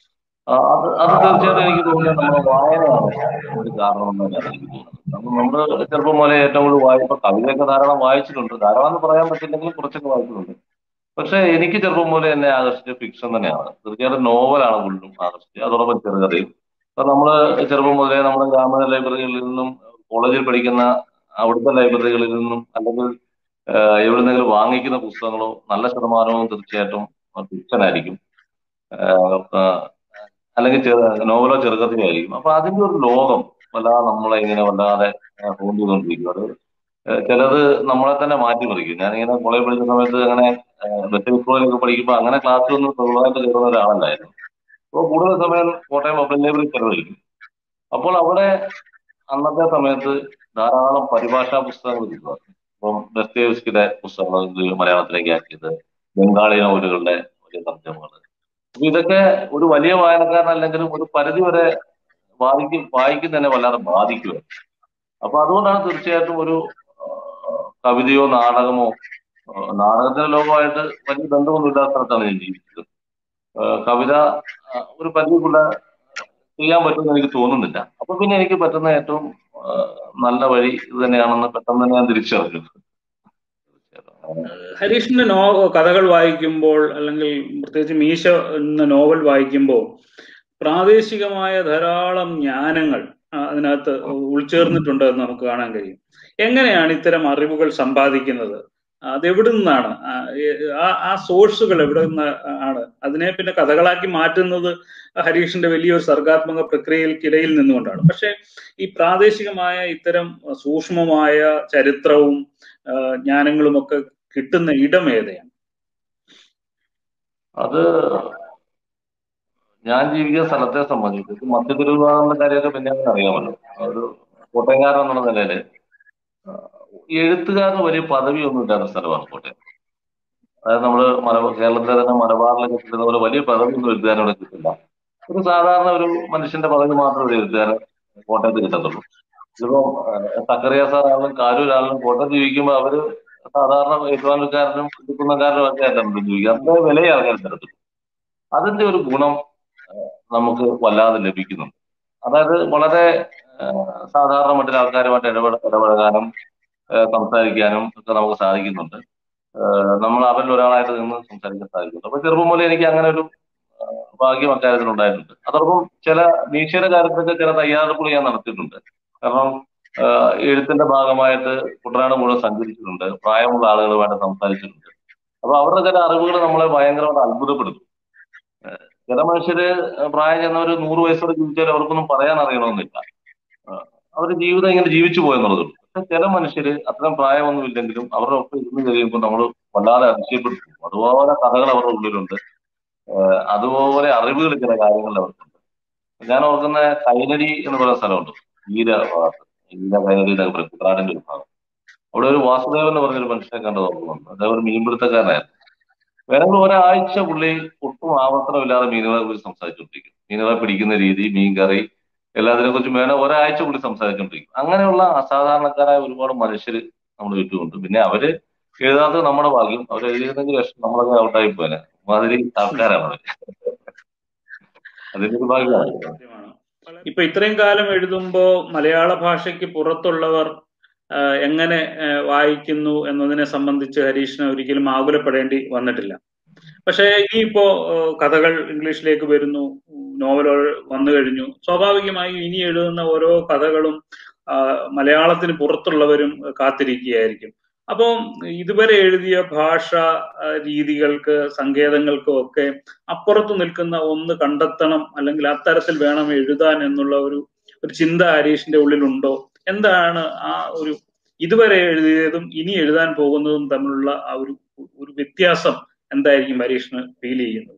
ആ, അത് അത് തീർച്ചയായിട്ടും എനിക്ക് തോന്നുന്നത് നമ്മുടെ വായനയാണ് ഒരു കാരണം എന്ന് തന്നെയാണ് എനിക്ക് തോന്നുന്നത്. കാരണം നമ്മൾ ചെറുപ്പം മുതലേ ഏറ്റവും കൂടുതൽ വായിപ്പ കവിതയൊക്കെ ധാരാളം വായിച്ചിട്ടുണ്ട്, ധാരാളം എന്ന് പറയാൻ പറ്റില്ലെങ്കിലും കുറച്ചൊക്കെ വായിച്ചിട്ടുണ്ട്. പക്ഷെ എനിക്ക് ചെറുപ്പം മുതലേ എന്നെ ആകർഷിച്ച ഫിക്ഷൻ തന്നെയാണ്. തീർച്ചയായിട്ടും നോവലാണ് കൂടുതലും ആകർഷിച്ചത്, അതോടൊപ്പം ചെറുകഥയും. അപ്പൊ നമ്മള് ചെറുപ്പം മുതലേ നമ്മുടെ ഗ്രാമീണ ലൈബ്രറികളിൽ നിന്നും കോളേജിൽ പഠിക്കുന്ന അവിടുത്തെ ലൈബ്രറികളിൽ നിന്നും അല്ലെങ്കിൽ ആഹ് എവിടുന്നെങ്കിലും വാങ്ങിക്കുന്ന പുസ്തകങ്ങളോ നല്ല ശതമാനവും തീർച്ചയായിട്ടും ഫിക്ഷൻ ആയിരിക്കും. ആഹ് ആഹ് അല്ലെങ്കിൽ ചെറു നോവലോ ചെറുകഥയോ ആയിരിക്കും. അപ്പൊ അതിന്റെ ഒരു ലോകം വല്ലാതെ നമ്മളെ ഇങ്ങനെ വല്ലാതെ ഹോണ്ട് ചെയ്തുകൊണ്ടിരിക്കും. അത് ഏഹ് ചിലത് നമ്മളെ തന്നെ മാറ്റി മറിക്കും. ഞാനിങ്ങനെ കോളേജ് പഠിക്കുന്ന സമയത്ത് അങ്ങനെ മെഡിക്കൽ കോളേജിലൊക്കെ പഠിക്കുമ്പോൾ അങ്ങനെ ക്ലാസ്സിലൊന്നും ചെറുതായിട്ട് കയറുന്ന ഒരാളല്ലായിരുന്നു. അപ്പോൾ കൂടുതൽ സമയം കോട്ടയം പബ്ലിക് ലൈബ്രറി ചെലവഴിക്കും. അപ്പോൾ അവിടെ അന്നത്തെ സമയത്ത് ധാരാളം പരിഭാഷാ പുസ്തകങ്ങൾ കിട്ടുമായിരുന്നു. ഇപ്പം ദസ്തയേവ്സ്കിയുടെ പുസ്തകങ്ങൾ ഇംഗ്ലീഷ് മലയാളത്തിലേക്ക് ആക്കിയത്, ബംഗാളി നോവലുകളുടെ വലിയ തർജ്ജമകൾ. അപ്പൊ ഇതൊക്കെ ഒരു വലിയ വായനക്കാരനല്ലെങ്കിലും ഒരു പരിധി വരെ വായിക്കും വായിക്കുന്നതിനെ വല്ലാതെ ബാധിക്കുമായിരുന്നു. അപ്പൊ അതുകൊണ്ടാണ് തീർച്ചയായിട്ടും ഒരു ആ, കവിതയോ നാടകമോ, ആ, നാടകത്തിന്റെ ലോകമായിട്ട് വലിയ ബന്ധമൊന്നുമില്ലാത്ത സ്ഥലത്താണ് ഞാൻ ജീവിച്ചത്. ആ, കവിത ആ, ഒരു പരിധിക്കുള്ള ചെയ്യാൻ പറ്റുമെന്ന് എനിക്ക് തോന്നുന്നില്ല. അപ്പൊ പിന്നെ എനിക്ക് പറ്റുന്ന ഏറ്റവും ആ, നല്ല വഴി ഇത് തന്നെയാണെന്ന് പെട്ടെന്ന് തന്നെ ഞാൻ തിരിച്ചറിഞ്ഞു.
ഹരീഷിന്റെ നോ കഥകൾ വായിക്കുമ്പോൾ, അല്ലെങ്കിൽ പ്രത്യേകിച്ച് മീശ എന്ന നോവൽ വായിക്കുമ്പോൾ പ്രാദേശികമായ ധാരാളം ജ്ഞാനങ്ങൾ ആ, അതിനകത്ത് ഉൾച്ചേർന്നിട്ടുണ്ട് എന്ന് നമുക്ക് കാണാൻ കഴിയും. എങ്ങനെയാണ് ഇത്തരം അറിവുകൾ സമ്പാദിക്കുന്നത്? അതെവിടെ നിന്നാണ്? ആ ഏ- ആ- ആ സോഴ്സുകൾ എവിടെ നിന്ന് ആണ്? അതിനെ പിന്നെ കഥകളാക്കി മാറ്റുന്നത് ഹരീഷിന്റെ വലിയൊരു സർഗാത്മക പ്രക്രിയകൾക്കിടയിൽ നിന്നുകൊണ്ടാണ്. പക്ഷെ ഈ പ്രാദേശികമായ ഇത്തരം സൂക്ഷ്മമായ ചരിത്രവും ആ, ജ്ഞാനങ്ങളും ഒക്കെ കിട്ടുന്ന ഇടം ഏതെയാണ്?
അത് ഞാൻ ജീവിക്കുന്ന സ്ഥലത്തെ സംബന്ധിച്ച് മധ്യ തിരുവിതാംകൂറിന്റെ കാര്യമൊക്കെ പിന്നെ അങ്ങനെ അറിയാമല്ലോ. ഒരു കോട്ടയംകാരൻ എന്നുള്ള നിലയില് എഴുത്തുകാരന് വലിയ പദവിയൊന്നും ഇല്ലാത്ത സ്ഥലമാണ് കോട്ടയം. അതായത് നമ്മള് മലബാർ കേരളത്തിലെ തന്നെ മലബാറിലൊക്കെ കിട്ടുന്ന പോലെ വലിയ പദവിയൊന്നും എഴുത്തുകാരോട് കിട്ടില്ല. ഒരു സാധാരണ ഒരു മനുഷ്യന്റെ പദവി മാത്രമേ ഒരു എഴുത്തുകാരൻ കോട്ടയത്ത് കിട്ടത്തുള്ളൂ. ഇതിപ്പോ സക്കറിയ സാറാണെങ്കിലും കാരൂരാണെങ്കിലും കോട്ടയത്ത് ജീവിക്കുമ്പോൾ അവര് സാധാരണ ഏറ്റുമാനൂർക്കാരനും കുന്നക്കാരനും ഒക്കെ ആയിട്ടാണ് ജീവിക്കുക. അത്ര വിലയെ ആൾക്കാർ തരത്തില്ല. അതിന്റെ ഒരു ഗുണം നമുക്ക് വല്ലാതെ ലഭിക്കുന്നുണ്ട്. അതായത് വളരെ സാധാരണ മറ്റൊരു ആൾക്കാരുമായിട്ട് ഇടപെട ഇടപഴകാനും ഏഹ് സംസാരിക്കാനും ഒക്കെ നമുക്ക് സാധിക്കുന്നുണ്ട്. ഏഹ് നമ്മൾ അവരിൽ ഒരാളായിട്ട് നിന്ന് സംസാരിക്കാൻ സാധിക്കുന്നുണ്ട്. അപ്പൊ ചെറുപ്പം മുതലേ എനിക്ക് അങ്ങനെ ഒരു ഭാഗ്യം അക്കാര്യത്തിൽ ഉണ്ടായിട്ടുണ്ട്. അതോടൊപ്പം ചില നീക്ഷയുടെ കാര്യത്തിലൊക്കെ ചില തയ്യാറെടുപ്പുകൾ ഞാൻ നടത്തിയിട്ടുണ്ട്. കാരണം ഏഹ് എഴുത്തിന്റെ ഭാഗമായിട്ട് കുട്ടനാട് മുഴുവൻ സഞ്ചരിച്ചിട്ടുണ്ട്, പ്രായമുള്ള ആളുകളുമായിട്ട് സംസാരിച്ചിട്ടുണ്ട്. അപ്പൊ അവരുടെ ചില അറിവുകൾ നമ്മളെ ഭയങ്കരമായിട്ട് അത്ഭുതപ്പെടുത്തും. ചില മനുഷ്യര് പ്രായം ചെന്നവര് നൂറ് വയസ്സോടെ ജീവിച്ചാൽ അവർക്കൊന്നും പറയാൻ അറിയണമെന്നില്ല. അവരുടെ ജീവിതം ഇങ്ങനെ ജീവിച്ചു പോയെന്നുള്ളതുള്ളൂ. പക്ഷെ ചില മനുഷ്യര് അത്രയും പ്രായമൊന്നും ഇല്ലെങ്കിലും അവരുടെ ഒപ്പം ഇരുന്ന് കഴിയുമ്പോൾ നമ്മൾ വല്ലാതെ അതിശയപ്പെടുത്തും. അതുപോലെ കഥകൾ അവരുടെ ഉള്ളിലുണ്ട്, അതുപോലെ അറിവുകൾ ചില കാര്യങ്ങളിൽ അവർക്കുണ്ട്. ഞാൻ ഓർക്കുന്ന കൈനടി എന്ന് പറയുന്ന സ്ഥലമുണ്ട്, ഈര ഭാഗത്ത്. ഈര കൈനടി എന്നൊക്കെ പറയും, കുട്ടനാടിന്റെ ഒരു ഭാഗം. അവിടെ ഒരു വാസുദേവൻ എന്ന് പറഞ്ഞൊരു മനുഷ്യനെ കണ്ടത് ഓർക്കുന്നുണ്ട്. അദ്ദേഹം ഒരു മീൻപിടുത്തക്കാരനായിരുന്നു. വേണമെങ്കിൽ ഒരാഴ്ച പുള്ളി ഒട്ടും ആവർത്തനമില്ലാതെ മീനുകളെ കുറിച്ച് സംസാരിച്ചുകൊണ്ടിരിക്കും. മീനുകളെ പിടിക്കുന്ന രീതി, മീൻ കറി, എല്ലാത്തിനെ കുറിച്ചും വേണം ഒരാഴ്ച പുള്ളി സംസാരിച്ചുകൊണ്ടിരിക്കും. അങ്ങനെയുള്ള അസാധാരണക്കാരായ ഒരുപാട് മനുഷ്യര് നമ്മുടെ ചുറ്റുമുണ്ട്. പിന്നെ അവര് എഴുതാത്തത് നമ്മുടെ ഭാഗ്യം. അവർ എഴുതിയിരുന്നെങ്കിൽ ലക്ഷം നമ്മളൊക്കെ ഔട്ടായി പോനെ മാതിരി ആൾക്കാരാണ് അവര്. അതിന്റെ ഒരു ഭാഗ്യമാണ്.
സത്യമാണ്. ഇപ്പൊ ഇത്രയും കാലം എഴുതുമ്പോ മലയാള ഭാഷയ്ക്ക് പുറത്തുള്ളവർ ആ, എങ്ങനെ ആ, വായിക്കുന്നു എന്നതിനെ സംബന്ധിച്ച് ഹരീഷിന് ഒരിക്കലും ആകുലപ്പെടേണ്ടി വന്നിട്ടില്ല. പക്ഷേ ഇനിയിപ്പോ ആ, കഥകൾ ഇംഗ്ലീഷിലേക്ക് വരുന്നു, നോവലുകൾ വന്നു കഴിഞ്ഞു. സ്വാഭാവികമായും ഇനി എഴുതുന്ന ഓരോ കഥകളും ആ, മലയാളത്തിന് പുറത്തുള്ളവരും കാത്തിരിക്കുകയായിരിക്കും. അപ്പോൾ ഇതുവരെ എഴുതിയ ഭാഷ ആ, രീതികൾക്ക്, സങ്കേതങ്ങൾക്കും ഒക്കെ അപ്പുറത്ത് നിൽക്കുന്ന ഒന്ന് കണ്ടെത്തണം, അല്ലെങ്കിൽ അത്തരത്തിൽ വേണം എഴുതാൻ എന്നുള്ള ഒരു ഒരു ചിന്ത ഹരീഷിന്റെ ഉള്ളിലുണ്ടോ? എന്താണ് ആ ഒരു ഇതുവരെ എഴുതിയതും ഇനി എഴുതാൻ പോകുന്നതും തമ്മിലുള്ള ആ ഒരു ഒരു വ്യത്യാസം എന്തായിരിക്കും ഹരീഷിന് ഫീൽ ചെയ്യുന്നത്?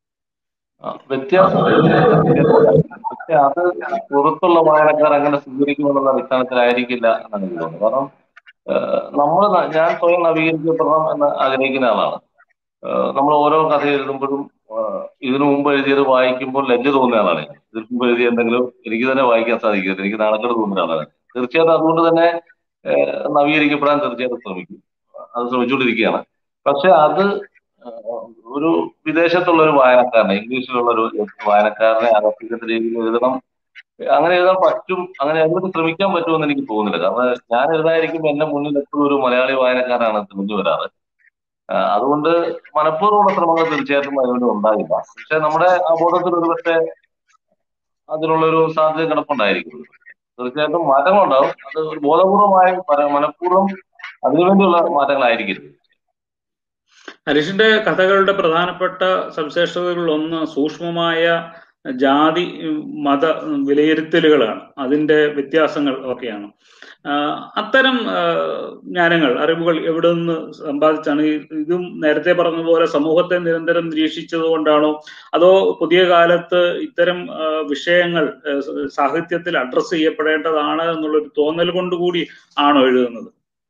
ആ, വ്യത്യാസം തീർച്ചയായിട്ടും ഉണ്ടായിരുന്നു. പക്ഷെ അത് പുറത്തുള്ള വായനക്കാർ അങ്ങനെ സ്വീകരിക്കുമെന്നുള്ള അടിസ്ഥാനത്തിലായിരിക്കില്ല എന്നാണ് എനിക്ക് തോന്നുന്നത്. കാരണം നമ്മൾ ഞാൻ സ്വയം നവീകരിക്കപ്പെടണം എന്ന് ആഗ്രഹിക്കുന്ന ആളാണ്. നമ്മൾ ഓരോ കഥ എഴുതുമ്പോഴും ഇതിനു മുമ്പ് എഴുതിയത് വായിക്കുമ്പോൾ ലജ്ജ തോന്നുന്ന ആളാണ് ഞാൻ. ഇതിനു മുമ്പ് എഴുതിയ എന്തെങ്കിലും എനിക്ക് തന്നെ വായിക്കാൻ സാധിക്കില്ല, എനിക്ക് നാണക്കേട് തോന്നുന്ന ആളാണ്. തീർച്ചയായിട്ടും അതുകൊണ്ട് തന്നെ നവീകരിക്കപ്പെടാൻ തീർച്ചയായിട്ടും ശ്രമിക്കും, അത് ശ്രമിച്ചുകൊണ്ടിരിക്കുകയാണ്. പക്ഷെ അത് ഒരു വിദേശത്തുള്ള ഒരു വായനക്കാരനെ, ഇംഗ്ലീഷിലുള്ള ഒരു വായനക്കാരനെ ആകർഷിക്കുന്ന രീതിയിൽ എഴുതണം, അങ്ങനെ എഴുതാൻ പറ്റും, അങ്ങനെ അതിനൊക്കെ ശ്രമിക്കാൻ പറ്റുമെന്ന് എനിക്ക് തോന്നുന്നില്ല. കാരണം ഞാൻ എഴുതാതിരിക്കുമ്പോൾ എന്റെ മുന്നിൽ എപ്പോഴും ഒരു മലയാളി വായനക്കാരാണ് തെളിഞ്ഞു വരാറ്. ആ, അതുകൊണ്ട് മനഃപൂർവ്വമുള്ള ശ്രമങ്ങൾ തീർച്ചയായിട്ടും അതിനുവേണ്ടി ഉണ്ടാകില്ല. പക്ഷെ നമ്മുടെ അബോധത്തിൽ ഒരുപക്ഷെ അതിനുള്ള ഒരു സാധ്യത കിടപ്പുണ്ടായിരിക്കും. തീർച്ചയായിട്ടും മാറ്റങ്ങളുണ്ടാവും. അത് ഒരു ബോധപൂർവമായ പര- മനഃപൂർവ്വം അതിനുവേണ്ടിയുള്ള മാറ്റങ്ങളായിരിക്കരുത്.
ഹരീഷിന്റെ കഥകളുടെ പ്രധാനപ്പെട്ട സവിശേഷതകളിൽ ഒന്ന് സൂക്ഷ്മമായ ജാതി ഉം, മത ഉം, വിലയിരുത്തലുകളാണ്, അതിന്റെ വ്യത്യാസങ്ങൾ ഒക്കെയാണ്. ആഹ് അത്തരം ആഹ് ജ്ഞാനങ്ങൾ, അറിവുകൾ എവിടെ നിന്ന് സമ്പാദിച്ചാണ്? ഈ ഇതും നേരത്തെ പറഞ്ഞതുപോലെ സമൂഹത്തെ നിരന്തരം നിരീക്ഷിച്ചത് കൊണ്ടാണോ, അതോ പുതിയ കാലത്ത് ഇത്തരം ആഹ് വിഷയങ്ങൾ ആഹ് സാഹിത്യത്തിൽ അഡ്രസ്സ് ചെയ്യപ്പെടേണ്ടതാണ് എന്നുള്ളൊരു തോന്നൽ കൊണ്ടുകൂടി ആണോ എഴുതുന്നത്?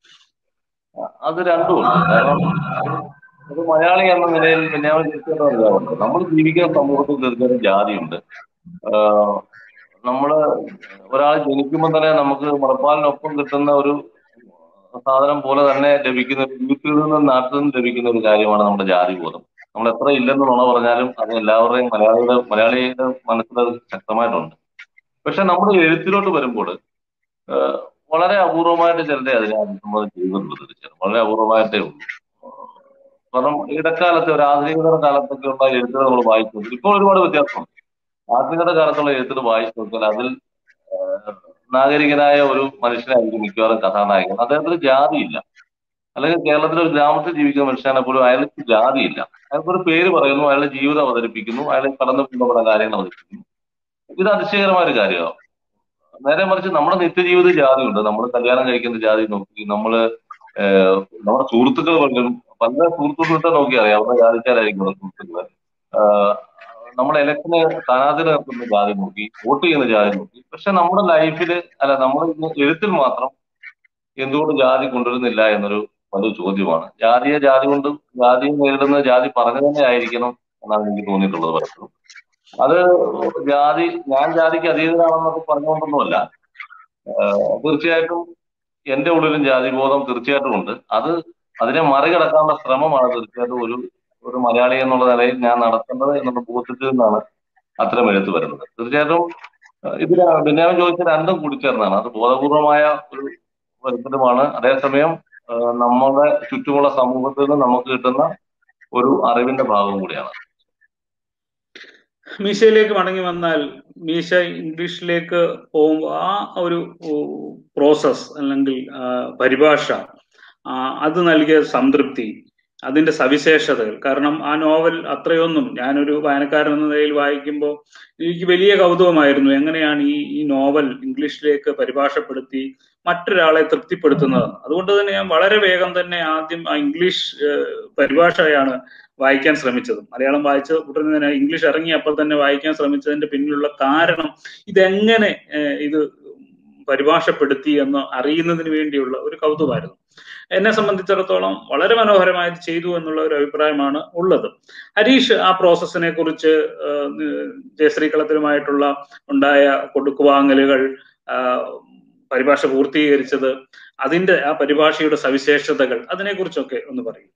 അത് രണ്ടുമുണ്ട്. കാരണം ഒരു ഒരു മലയാളി എന്ന നിലയിൽ ഞാൻ തീർച്ചയായിട്ടും അറിയാറുണ്ട്, നമ്മൾ ജീവിക്കുന്ന സമൂഹത്തിൽ തീർച്ചയായിട്ടും ജാതിയുണ്ട്. ആഹ് നമ്മള് ഒരാൾ ജനിക്കുമ്പോൾ തന്നെ നമുക്ക് മുലപ്പാലിനൊപ്പം കിട്ടുന്ന ഒരു സാധനം പോലെ തന്നെ ലഭിക്കുന്ന ഒരു വീട്ടിൽ നിന്നും നാട്ടിൽ നിന്നും ലഭിക്കുന്ന ഒരു കാര്യമാണ് നമ്മുടെ ജാതി ബോധം. നമ്മൾ എത്ര ഇല്ലെന്ന് നുണ പറഞ്ഞാലും അത് എല്ലാവരുടെയും മലയാളിയുടെ മലയാളിയുടെ മനസ്സിൽ അത് ശക്തമായിട്ടുണ്ട്. പക്ഷെ നമ്മുടെ എഴുത്തിലോട്ട് വരുമ്പോൾ ആഹ് വളരെ അപൂർവമായിട്ട് ചിലരെ അതിനെ അഭിസംബോധന ചെയ്യുന്നുള്ളൂ. തീർച്ചയായും വളരെ അപൂർവമായിട്ടേ ഉള്ളൂ. കാരണം ഇടക്കാലത്ത് ഒരു ആധുനികതയുടെ കാലത്തൊക്കെയുള്ള എഴുത്തുകൾ നമ്മൾ വായിച്ചു നോക്കി ഇപ്പോൾ ഒരുപാട് വ്യത്യാസമുണ്ട്. ആധുനികത കാലത്തുള്ള എഴുത്തുകൾ വായിച്ചു നോക്കിയാൽ അതിൽ ആഹ് നാഗരികനായ ഒരു മനുഷ്യനായിരിക്കും മിക്കവാറും കഥാനായകൻ. അദ്ദേഹത്തിന് ജാതിയില്ല. അല്ലെങ്കിൽ കേരളത്തിലെ ഒരു ഗ്രാമത്തിൽ ജീവിക്കുന്ന മനുഷ്യനെ പോലും അയാൾക്ക് ജാതിയില്ല. അയാൾക്കൊരു പേര് പറയുന്നു, അയാളുടെ ജീവിതം അവതരിപ്പിക്കുന്നു, അയാൾ കടന്നു പോകുന്ന പല കാര്യങ്ങൾ അവതരിപ്പിക്കുന്നു. ഇത് അതിശയകരമായ ഒരു കാര്യമാണ്. നേരെ മറിച്ച് നമ്മുടെ നിത്യജീവിത ജാതിയുണ്ട്. നമ്മൾ കല്യാണം കഴിക്കുന്ന ജാതി നോക്കി, നമ്മള് ഏഹ് നമ്മുടെ സുഹൃത്തുക്കൾ പോലും പല സുഹൃത്തുക്കളെ നോക്കി അറിയാം അവരുടെ ജാതിക്കാരായിരിക്കും നമ്മുടെ സുഹൃത്തുക്കള്. ആഹ് നമ്മുടെ ഇലക്ഷന് സ്ഥാനാർത്ഥി നിർത്തുന്ന ജാതി നോക്കി, വോട്ട് ചെയ്യുന്ന ജാതി നോക്കി. പക്ഷെ നമ്മുടെ ലൈഫില് അല്ല നമ്മുടെ ഇന്ന് എഴുത്തിൽ മാത്രം എന്തുകൊണ്ട് ജാതി കൊണ്ടുവരുന്നില്ല എന്നൊരു വലിയ ചോദ്യമാണ്. ജാതിയെ ജാതി കൊണ്ട് ജാതിയെ നേരിടുന്ന ജാതി പറഞ്ഞു തന്നെ ആയിരിക്കണം എന്നാണ് എനിക്ക് തോന്നിയിട്ടുള്ളത് പലപ്പോഴും. അത് ജാതി ഞാൻ ജാതിക്ക് അതീതനാണെന്നൊക്കെ പറഞ്ഞുകൊണ്ടൊന്നുമല്ല. ആഹ് തീർച്ചയായിട്ടും എന്റെ ഉള്ളിലും ജാതിബോധം തീർച്ചയായിട്ടും ഉണ്ട്. അത് അതിനെ മറികടക്കാനുള്ള ശ്രമമാണ് തീർച്ചയായിട്ടും ഒരു ഒരു മലയാളി എന്നുള്ള നിലയിൽ ഞാൻ നടത്തേണ്ടത് എന്നുള്ള ബോധ്യത്തിൽ നിന്നാണ് അത്തരം എഴുത്ത് വരുന്നത്. തീർച്ചയായിട്ടും ആഹ് ഇത് ര- ബെന്യാമിൻ ചോദിച്ച രണ്ടും കൂടിച്ചേർന്നാണ്. അത് ബോധപൂർവമായ ഒരു വരുത്തലുമാണ്. അതേസമയം ആഹ് നമ്മുടെ ചുറ്റുമുള്ള സമൂഹത്തിൽ നിന്ന് നമുക്ക് കിട്ടുന്ന ഒരു അറിവിന്റെ ഭാഗവും കൂടിയാണ്.
മീശയിലേക്ക് മടങ്ങി വന്നാൽ, മീശ ഇംഗ്ലീഷിലേക്ക് പോകുമ്പോൾ ആ ഒരു പ്രോസസ് അല്ലെങ്കിൽ ആ, പരിഭാഷ, ആ, അത് നൽകിയ സംതൃപ്തി, അതിന്റെ സവിശേഷതകൾ. കാരണം ആ നോവൽ അത്രയൊന്നും ഞാനൊരു വായനക്കാരൻ എന്ന നിലയിൽ വായിക്കുമ്പോൾ എനിക്ക് വലിയ കൗതുകമായിരുന്നു എങ്ങനെയാണ് ഈ ഈ നോവൽ ഇംഗ്ലീഷിലേക്ക് പരിഭാഷപ്പെടുത്തി മറ്റൊരാളെ തൃപ്തിപ്പെടുത്തുന്നത്. അതുകൊണ്ട് തന്നെ ഞാൻ വളരെ വേഗം തന്നെ ആദ്യം ആ ഇംഗ്ലീഷ് ഏഹ്, പരിഭാഷയാണ് വായിക്കാൻ ശ്രമിച്ചത്. മലയാളം വായിച്ച ഉടനെ തന്നെ ഇംഗ്ലീഷ് ഇറങ്ങി അപ്പോൾ തന്നെ വായിക്കാൻ ശ്രമിച്ചതിന്റെ പിന്നിലുള്ള കാരണം ഇതെങ്ങനെ ഏഹ്, ഇത് പരിഭാഷപ്പെടുത്തി എന്ന് അറിയുന്നതിന് വേണ്ടിയുള്ള ഒരു കൗതുകമായിരുന്നു. എന്നെ സംബന്ധിച്ചിടത്തോളം വളരെ മനോഹരമായിട്ട് ചെയ്തു എന്നുള്ള ഒരു അഭിപ്രായമാണ് ഉള്ളത്. ഹരീഷ് ആ പ്രോസസ്സിനെ കുറിച്ച്, ജയശ്രീ കളത്തിലുമായിട്ടുള്ള ഉണ്ടായ കൊടുക്കുവാങ്ങലുകൾ, ആ, പരിഭാഷ പൂർത്തീകരിച്ചത്, അതിന്റെ ആ പരിഭാഷയുടെ സവിശേഷതകൾ, അതിനെ കുറിച്ചൊക്കെ ഒന്ന് പറയും.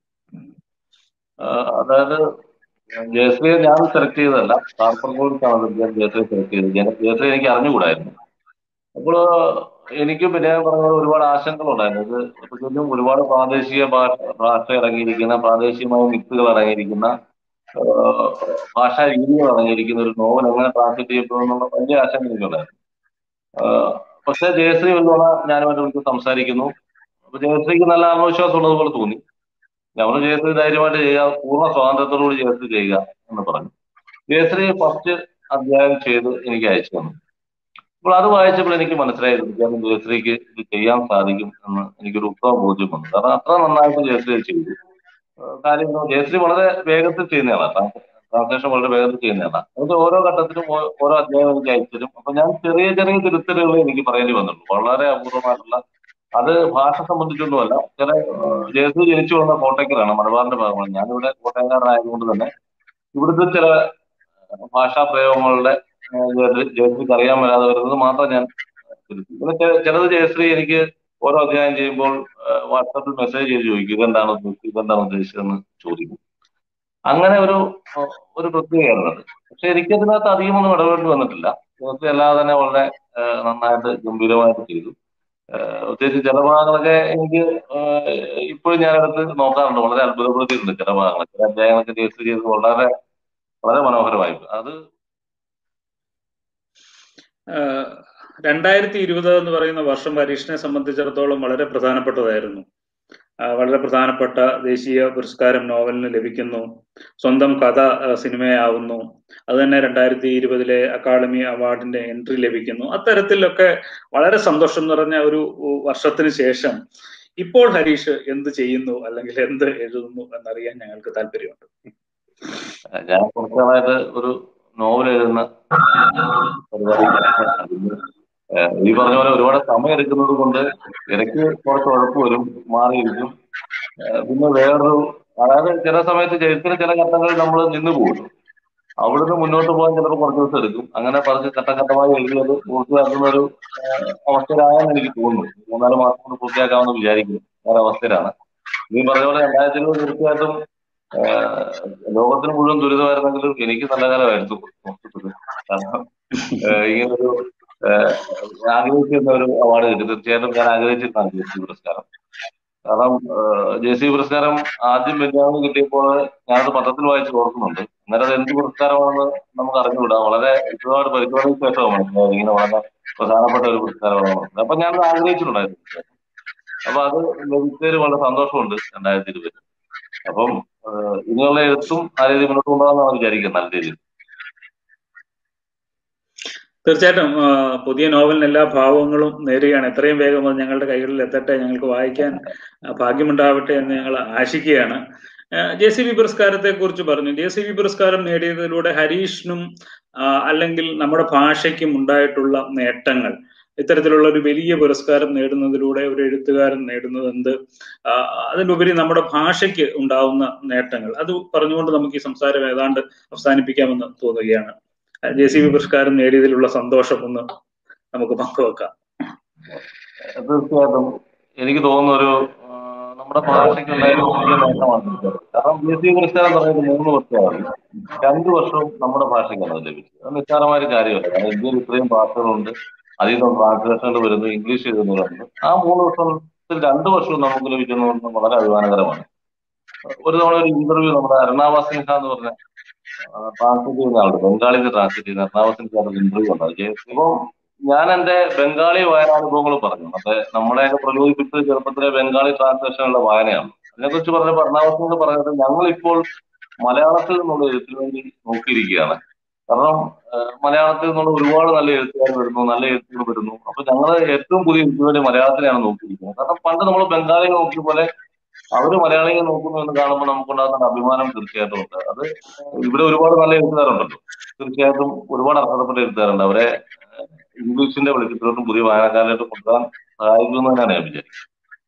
ആഹ് അതായത് ജയശ്രീയെ ഞാൻ സെലക്ട് ചെയ്തതല്ല, കാർപ്പർ ഗോൾഡാണ് ജയശ്രീയെ സെലക്ട് ചെയ്തത്. ജയ- ജയശ്രീ എനിക്ക് അറിഞ്ഞുകൂടായിരുന്നു. അപ്പോൾ എനിക്ക് പിന്നെ ഞാൻ പറഞ്ഞത് ഒരുപാട് ആശങ്കകളുണ്ടായിരുന്നു. ഇത് പ്രത്യേകിച്ചും ഒരുപാട് പ്രാദേശിക ഭാഷ ഭാഷ അടങ്ങിയിരിക്കുന്ന, പ്രാദേശികമായ മിത്തുകൾ അടങ്ങിയിരിക്കുന്ന, ആഹ് ഭാഷാ രീതികൾ അടങ്ങിയിരിക്കുന്ന ഒരു നോവൽ എങ്ങനെ ട്രാൻസ്ലേറ്റ് ചെയ്യപ്പെടുമെന്നുള്ള വലിയ ആശങ്ക എനിക്കുണ്ടായിരുന്നു. ആഹ് പക്ഷേ ജയശ്രീ വന്നോണ ഞാനുമായിട്ട് വിളിച്ച് സംസാരിക്കുന്നു. അപ്പൊ ജയശ്രീക്ക് നല്ല ആത്മവിശ്വാസം ഉള്ളതുപോലെ തോന്നി. ഞാൻ പറഞ്ഞു, ജയശ്രീ ധൈര്യമായിട്ട് ചെയ്യുക, പൂർണ്ണ സ്വാതന്ത്ര്യത്തോടുകൂടി ജയശ്രീ ചെയ്യുക എന്ന് പറഞ്ഞു. ജയശ്രീ ഫസ്റ്റ് അധ്യായം ചെയ്ത് എനിക്ക് അയച്ചു തന്നു. അപ്പോൾ അത് വായിച്ചപ്പോൾ എനിക്ക് മനസ്സിലായി തീർച്ചയായും ജയശ്രീക്ക് ഇത് ചെയ്യാൻ സാധിക്കും എന്ന് എനിക്കൊരു ഉത്തമ ബോധ്യം വന്നു. കാരണം അത്ര നന്നായിട്ട് ജയശ്രീ അത് ചെയ്തു. ഏഹ് കാര്യം എന്താ, ജയശ്രീ വളരെ വേഗത്തിൽ ചെയ്യുന്നതാണ്, ട്രാൻസ്ലേഷൻ വളരെ വേഗത്തിൽ ചെയ്യുന്നതാണ്. അതിന്റെ ഓരോ ഘട്ടത്തിലും ഓ- ഓരോ അധ്യായം എനിക്ക് അയച്ചു തരും. അപ്പൊ ഞാൻ ചെറിയ ചെറിയ തിരുത്തലുകൾ എനിക്ക് പറയേണ്ടി വന്നുള്ളൂ, വളരെ അപൂർവമായിട്ടുള്ള. അത് ഭാഷ സംബന്ധിച്ചൊന്നുമല്ല. ചില ഏഹ് ജയശ്രീ ജനിച്ചു വന്ന കോട്ടയ്ക്കലാണ്, മലബാറിന്റെ ഭാഗമാണ്. ഞാനിവിടെ കോട്ടയംകാരനായതുകൊണ്ട് തന്നെ ഇവിടുത്തെ ചില ഭാഷാ പ്രയോഗങ്ങളുടെ ഏഹ് ജയശ്രീ- ജയശ്രീക്ക് അറിയാൻ വരാതെ വരുന്നത് മാത്രം ഞാൻ തിരുത്തി. പിന്നെ ചെ- ചിലത് ജയശ്രീ എനിക്ക് ഓരോ അധ്യായം ചെയ്യുമ്പോൾ വാട്സാപ്പിൽ മെസ്സേജ് ചെയ്ത് ചോദിക്കും, ഇതെന്താണ് ഉദ്ദേശിച്ചത്, ഇതെന്താണ് ഉദ്ദേശിച്ചതെന്ന് ചോദിക്കും. അങ്ങനെ ഒരു ഒരു പ്രത്യേകതയാണത്. പക്ഷെ എനിക്കതിനകത്ത് അധികമൊന്നും ഇടപെടേണ്ടി വന്നിട്ടില്ല. ജോസി അല്ലാതെ തന്നെ വളരെ നന്നായിട്ട് ഗംഭീരമായിട്ട് ചെയ്തു. പ്രത്യേകിച്ച് ചില ഭാഗങ്ങളൊക്കെ എനിക്ക് ഇപ്പോഴും ഞാനടുത്ത് നോക്കാറുണ്ട്. വളരെ അത്ഭുതപ്പെടുത്തിയിട്ടുണ്ട് ചില ഭാഗങ്ങൾ. ചില അധ്യായങ്ങളൊക്കെ ജോസി ചെയ്ത് വളരെ വളരെ മനോഹരമായി. അത്
രണ്ടായിരത്തി ഇരുപത് എന്ന് പറയുന്ന വർഷം ഹരീഷിനെ സംബന്ധിച്ചിടത്തോളം വളരെ പ്രധാനപ്പെട്ടതായിരുന്നു. വളരെ പ്രധാനപ്പെട്ട ദേശീയ പുരസ്കാരം നോവലിന് ലഭിക്കുന്നു, സ്വന്തം കഥ സിനിമയാവുന്നു, അത് തന്നെ രണ്ടായിരത്തി ഇരുപതിലെ അക്കാദമി അവാർഡിന്റെ എൻട്രി ലഭിക്കുന്നു. അത്തരത്തിലൊക്കെ വളരെ സന്തോഷം നിറഞ്ഞ ഒരു വർഷത്തിന് ശേഷം ഇപ്പോൾ ഹരീഷ് എന്ത് ചെയ്യുന്നു അല്ലെങ്കിൽ എന്ത് എഴുതുന്നു എന്നറിയാൻ ഞങ്ങൾക്ക് താല്പര്യമുണ്ട്.
ഞാൻ കുറച്ചാളായിട്ട് ഒരു നോവൽ എഴുതുന്ന പരിപാടി. ഈ പറഞ്ഞ പോലെ ഒരുപാട് സമയം എടുക്കുന്നത് കൊണ്ട് ഇടയ്ക്ക് കുറച്ച് ഉഴപ്പ് വരും, മാറിയിരിക്കും. പിന്നെ വേറൊരു, അതായത് ചില സമയത്ത് എഴുത്തിന് ചില ഘട്ടങ്ങളിൽ നമ്മൾ നിന്ന് പോകും. അവിടുന്ന് മുന്നോട്ട് പോകാൻ ചിലപ്പോൾ കുറച്ച് ദിവസം എടുക്കും. അങ്ങനെ പറഞ്ഞ് ഘട്ടഘട്ടമായി എഴുതിയത് പൂർത്തിയാക്കുന്ന ഒരു അവസ്ഥയിലായെന്ന് എനിക്ക് തോന്നുന്നു. മൂന്നാല് മാസം കൊണ്ട് പൂർത്തിയാക്കാമെന്ന് വിചാരിക്കുന്നു. വേറെ അവസ്ഥയിലാണ്. നീ പറഞ്ഞ പോലെ രണ്ടായിരത്തി ഇരുപത് തീർച്ചയായിട്ടും ലോകത്തിന് മുഴുവൻ ദുരിതമായിരുന്നെങ്കിലും എനിക്ക് നല്ല കാലമായിരുന്നു മൊത്തത്തിൽ. കാരണം ഇങ്ങനൊരു ആഗ്രഹിച്ചിരുന്ന ഒരു അവാർഡ് കിട്ടി. തീർച്ചയായിട്ടും ഞാൻ ആഗ്രഹിച്ചിരുന്നതാണ് ജെ സി പുരസ്കാരം. കാരണം ജെ സി പുരസ്കാരം ആദ്യം ബെന്യാമിന് കിട്ടിയപ്പോൾ ഞാനത് പത്രത്തിൽ വായിച്ച് ഓർക്കുന്നുണ്ട്. അന്നേരം അത് എന്ത് പുരസ്കാരമാണെന്ന് നമുക്ക് അറിഞ്ഞുകൂടാ. വളരെ ഒരുപാട് പരിശോധനയ്ക്ക് ശേഷമാണ് ഇങ്ങനെ വളരെ പ്രധാനപ്പെട്ട ഒരു പുരസ്കാരമാണ്. അപ്പൊ ഞാനത് ആഗ്രഹിച്ചിട്ടുണ്ടായിരുന്നു. അപ്പൊ അത് ലഭിച്ചതിൽ വളരെ സന്തോഷമുണ്ട് രണ്ടായിരത്തി ഇരുപതിൽ. അപ്പം ഇനിയുള്ള എഴുത്തും ആ രീതിയിൽ മുന്നോട്ട് കൊണ്ടുപോകാമെന്നാണ് വിചാരിക്കുന്നത്, നല്ല രീതിയിൽ.
തീർച്ചയായിട്ടും പുതിയ നോവലിന് എല്ലാ ഭാവങ്ങളും നേരുകയാണ്. എത്രയും വേഗം അത് ഞങ്ങളുടെ കൈകളിൽ എത്തട്ടെ, ഞങ്ങൾക്ക് വായിക്കാൻ ഭാഗ്യമുണ്ടാവട്ടെ എന്ന് ഞങ്ങൾ ആശിക്കുകയാണ്. ജെ സി ബി പുരസ്കാരത്തെ കുറിച്ച് പറഞ്ഞു. ജെ സി ബി പുരസ്കാരം നേടിയതിലൂടെ ഹരീഷിനും അല്ലെങ്കിൽ നമ്മുടെ ഭാഷയ്ക്കും ഉണ്ടായിട്ടുള്ള നേട്ടങ്ങൾ, ഇത്തരത്തിലുള്ള ഒരു വലിയ പുരസ്കാരം നേടുന്നതിലൂടെ ഒരു എഴുത്തുകാരൻ നേടുന്നത് എന്ത്, അതിലുപരി നമ്മുടെ ഭാഷയ്ക്ക് ഉണ്ടാവുന്ന നേട്ടങ്ങൾ, അത് പറഞ്ഞുകൊണ്ട് നമുക്ക് ഈ സംസാരം ഏതാണ്ട് അവസാനിപ്പിക്കാമെന്ന് തോന്നുകയാണ്. ജെ സി ബി പുരസ്കാരം നേടിയതിലുള്ള സന്തോഷം ഒന്ന് നമുക്ക് പങ്കുവെക്കാം.
തീർച്ചയായിട്ടും എനിക്ക് തോന്നുന്ന ഒരു നമ്മുടെ ഭാഷയ്ക്ക് ഉണ്ടായിരുന്ന വലിയ നേട്ടമാണ്. കാരണം ജെ സി ബി പുരസ്കാരം പറയുന്നത് മൂന്ന് വർഷമാണ്. രണ്ടു വർഷവും നമ്മുടെ ഭാഷയ്ക്കാണ് അത് ലഭിച്ചത്. അത് നിസ്സാരമായ ഒരു കാര്യമല്ല. കാരണം ഇന്ത്യയിൽ ഇത്രയും ഭാഷകളുണ്ട്, അതിൽ നിന്ന് ട്രാൻസ്ലേഷനുകൾ വരുന്നു, ഇംഗ്ലീഷ് എഴുതുന്നവരുണ്ട്. ആ മൂന്ന് വർഷത്തിൽ രണ്ടു വർഷവും നമുക്ക് ലഭിക്കുന്നത് വളരെ അഭിമാനകരമാണ്. ഒരു തവണ ഒരു ഇന്റർവ്യൂ നമ്മുടെ അരുണാവാ സിൻഹ എന്ന് പറഞ്ഞ ട്രാൻസ്ലേറ്റ് ചെയ്യുന്ന ആളുണ്ട്, ബംഗാളിന്ന് ട്രാൻസ്ലേറ്റ് ചെയ്യുന്ന അരുണാവാ സിൻഹ ഒരു ഇന്റർവ്യൂ ഉണ്ടാവും. അപ്പം ഞാൻ എന്റെ ബംഗാളി വായനാനുഭവങ്ങൾ പറഞ്ഞു. അപ്പൊ നമ്മളെയൊക്കെ പ്രലോഭിപ്പിച്ചത് ചെറുപ്പത്തിലെ ബംഗാളി ട്രാൻസ്ലേഷനുള്ള വായനയാണ്. അതിനെക്കുറിച്ച് പറഞ്ഞപ്പോൾ അരുണാവാ സിൻഹ പറഞ്ഞത് ഞങ്ങളിപ്പോൾ മലയാളത്തിൽ നിന്നുള്ള എഴുത്തിന് വേണ്ടി നോക്കിയിരിക്കുകയാണ്. കാരണം മലയാളത്തിൽ നിന്നുള്ള ഒരുപാട് നല്ല എഴുത്തുകാർ വരുന്നു, നല്ല എഴുത്തുകൾ വരുന്നു. അപ്പൊ ഞങ്ങൾ ഏറ്റവും പുതിയ എഴുത്തിന് വേണ്ടി മലയാളത്തിലാണ് നോക്കിയിരിക്കുന്നത്. കാരണം പണ്ട് നമ്മൾ ബംഗാളിയെ നോക്കിയ പോലെ അവര് മലയാളിയെ നോക്കുന്നു എന്ന് കാണുമ്പോൾ നമുക്കുണ്ടാകുന്ന അഭിമാനം തീർച്ചയായിട്ടും ഉണ്ട്. അത് ഇവിടെ ഒരുപാട് നല്ല എഴുത്തുകാരുണ്ടല്ലോ, തീർച്ചയായിട്ടും ഒരുപാട് അർഹതപ്പെട്ട എഴുത്തുകാരുണ്ട്. അവരെ ഇംഗ്ലീഷിന്റെ വെളിച്ചത്തിലോട്ടും പുതിയ വായനക്കാരിലോട്ടും കൊണ്ടുപോകാൻ സഹായിക്കുന്നു എന്നാണ് ഞാൻ വിചാരിക്കുന്നത്.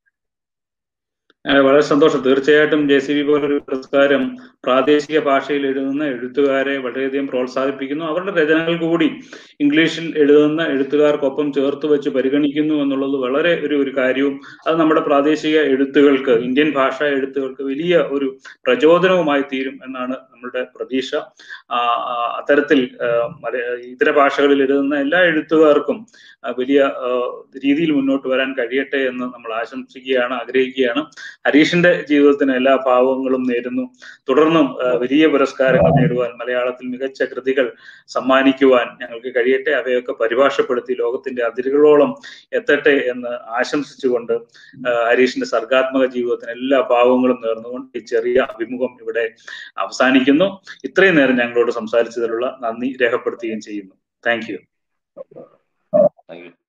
വളരെ സന്തോഷം. തീർച്ചയായിട്ടും ജെ സി ബി പോലൊരു പുരസ്കാരം പ്രാദേശിക ഭാഷയിൽ എഴുതുന്ന എഴുത്തുകാരെ വളരെയധികം പ്രോത്സാഹിപ്പിക്കുന്നു. അവരുടെ രചനകൾ കൂടി ഇംഗ്ലീഷിൽ എഴുതുന്ന എഴുത്തുകാർക്കൊപ്പം ചേർത്ത് വെച്ച് പരിഗണിക്കുന്നു എന്നുള്ളത് വളരെ ഒരു ഒരു കാര്യവും അത് നമ്മുടെ പ്രാദേശിക എഴുത്തുകൾക്ക്, ഇന്ത്യൻ ഭാഷാ എഴുത്തുകൾക്ക് വലിയ ഒരു പ്രചോദനവുമായി തീരും എന്നാണ് നമ്മളുടെ പ്രതീക്ഷ. അത്തരത്തിൽ ഇതര ഭാഷകളിൽ എഴുതുന്ന എല്ലാ എഴുത്തുകാർക്കും വലിയ രീതിയിൽ മുന്നോട്ട് വരാൻ കഴിയട്ടെ എന്ന് നമ്മൾ ആശംസിക്കുകയാണ്, ആഗ്രഹിക്കുകയാണ്. ഹരീഷിന്റെ ജീവിതത്തിന് എല്ലാ ഭാവങ്ങളും നേരുന്നു. തുടർന്നും വലിയ പുരസ്കാരങ്ങൾ നേടുവാൻ, മലയാളത്തിൽ മികച്ച കൃതികൾ സമ്മാനിക്കുവാൻ ഞങ്ങൾക്ക് കഴിയട്ടെ. അവയൊക്കെ പരിഭാഷപ്പെടുത്തി ലോകത്തിന്റെ അതിരുകളോളം എത്തട്ടെ എന്ന് ആശംസിച്ചുകൊണ്ട് ഹരീഷിന്റെ സർഗാത്മക ജീവിതത്തിന് എല്ലാ ഭാവങ്ങളും നേർന്നുകൊണ്ട് ഈ ചെറിയ അഭിമുഖം ഇവിടെ അവസാനിക്കുന്നു. ഇത്രയും നേരം ഞങ്ങളോട് സംസാരിച്ചതിലുള്ള നന്ദി രേഖപ്പെടുത്തുകയും ചെയ്യുന്നു. Thank you.
Thank you.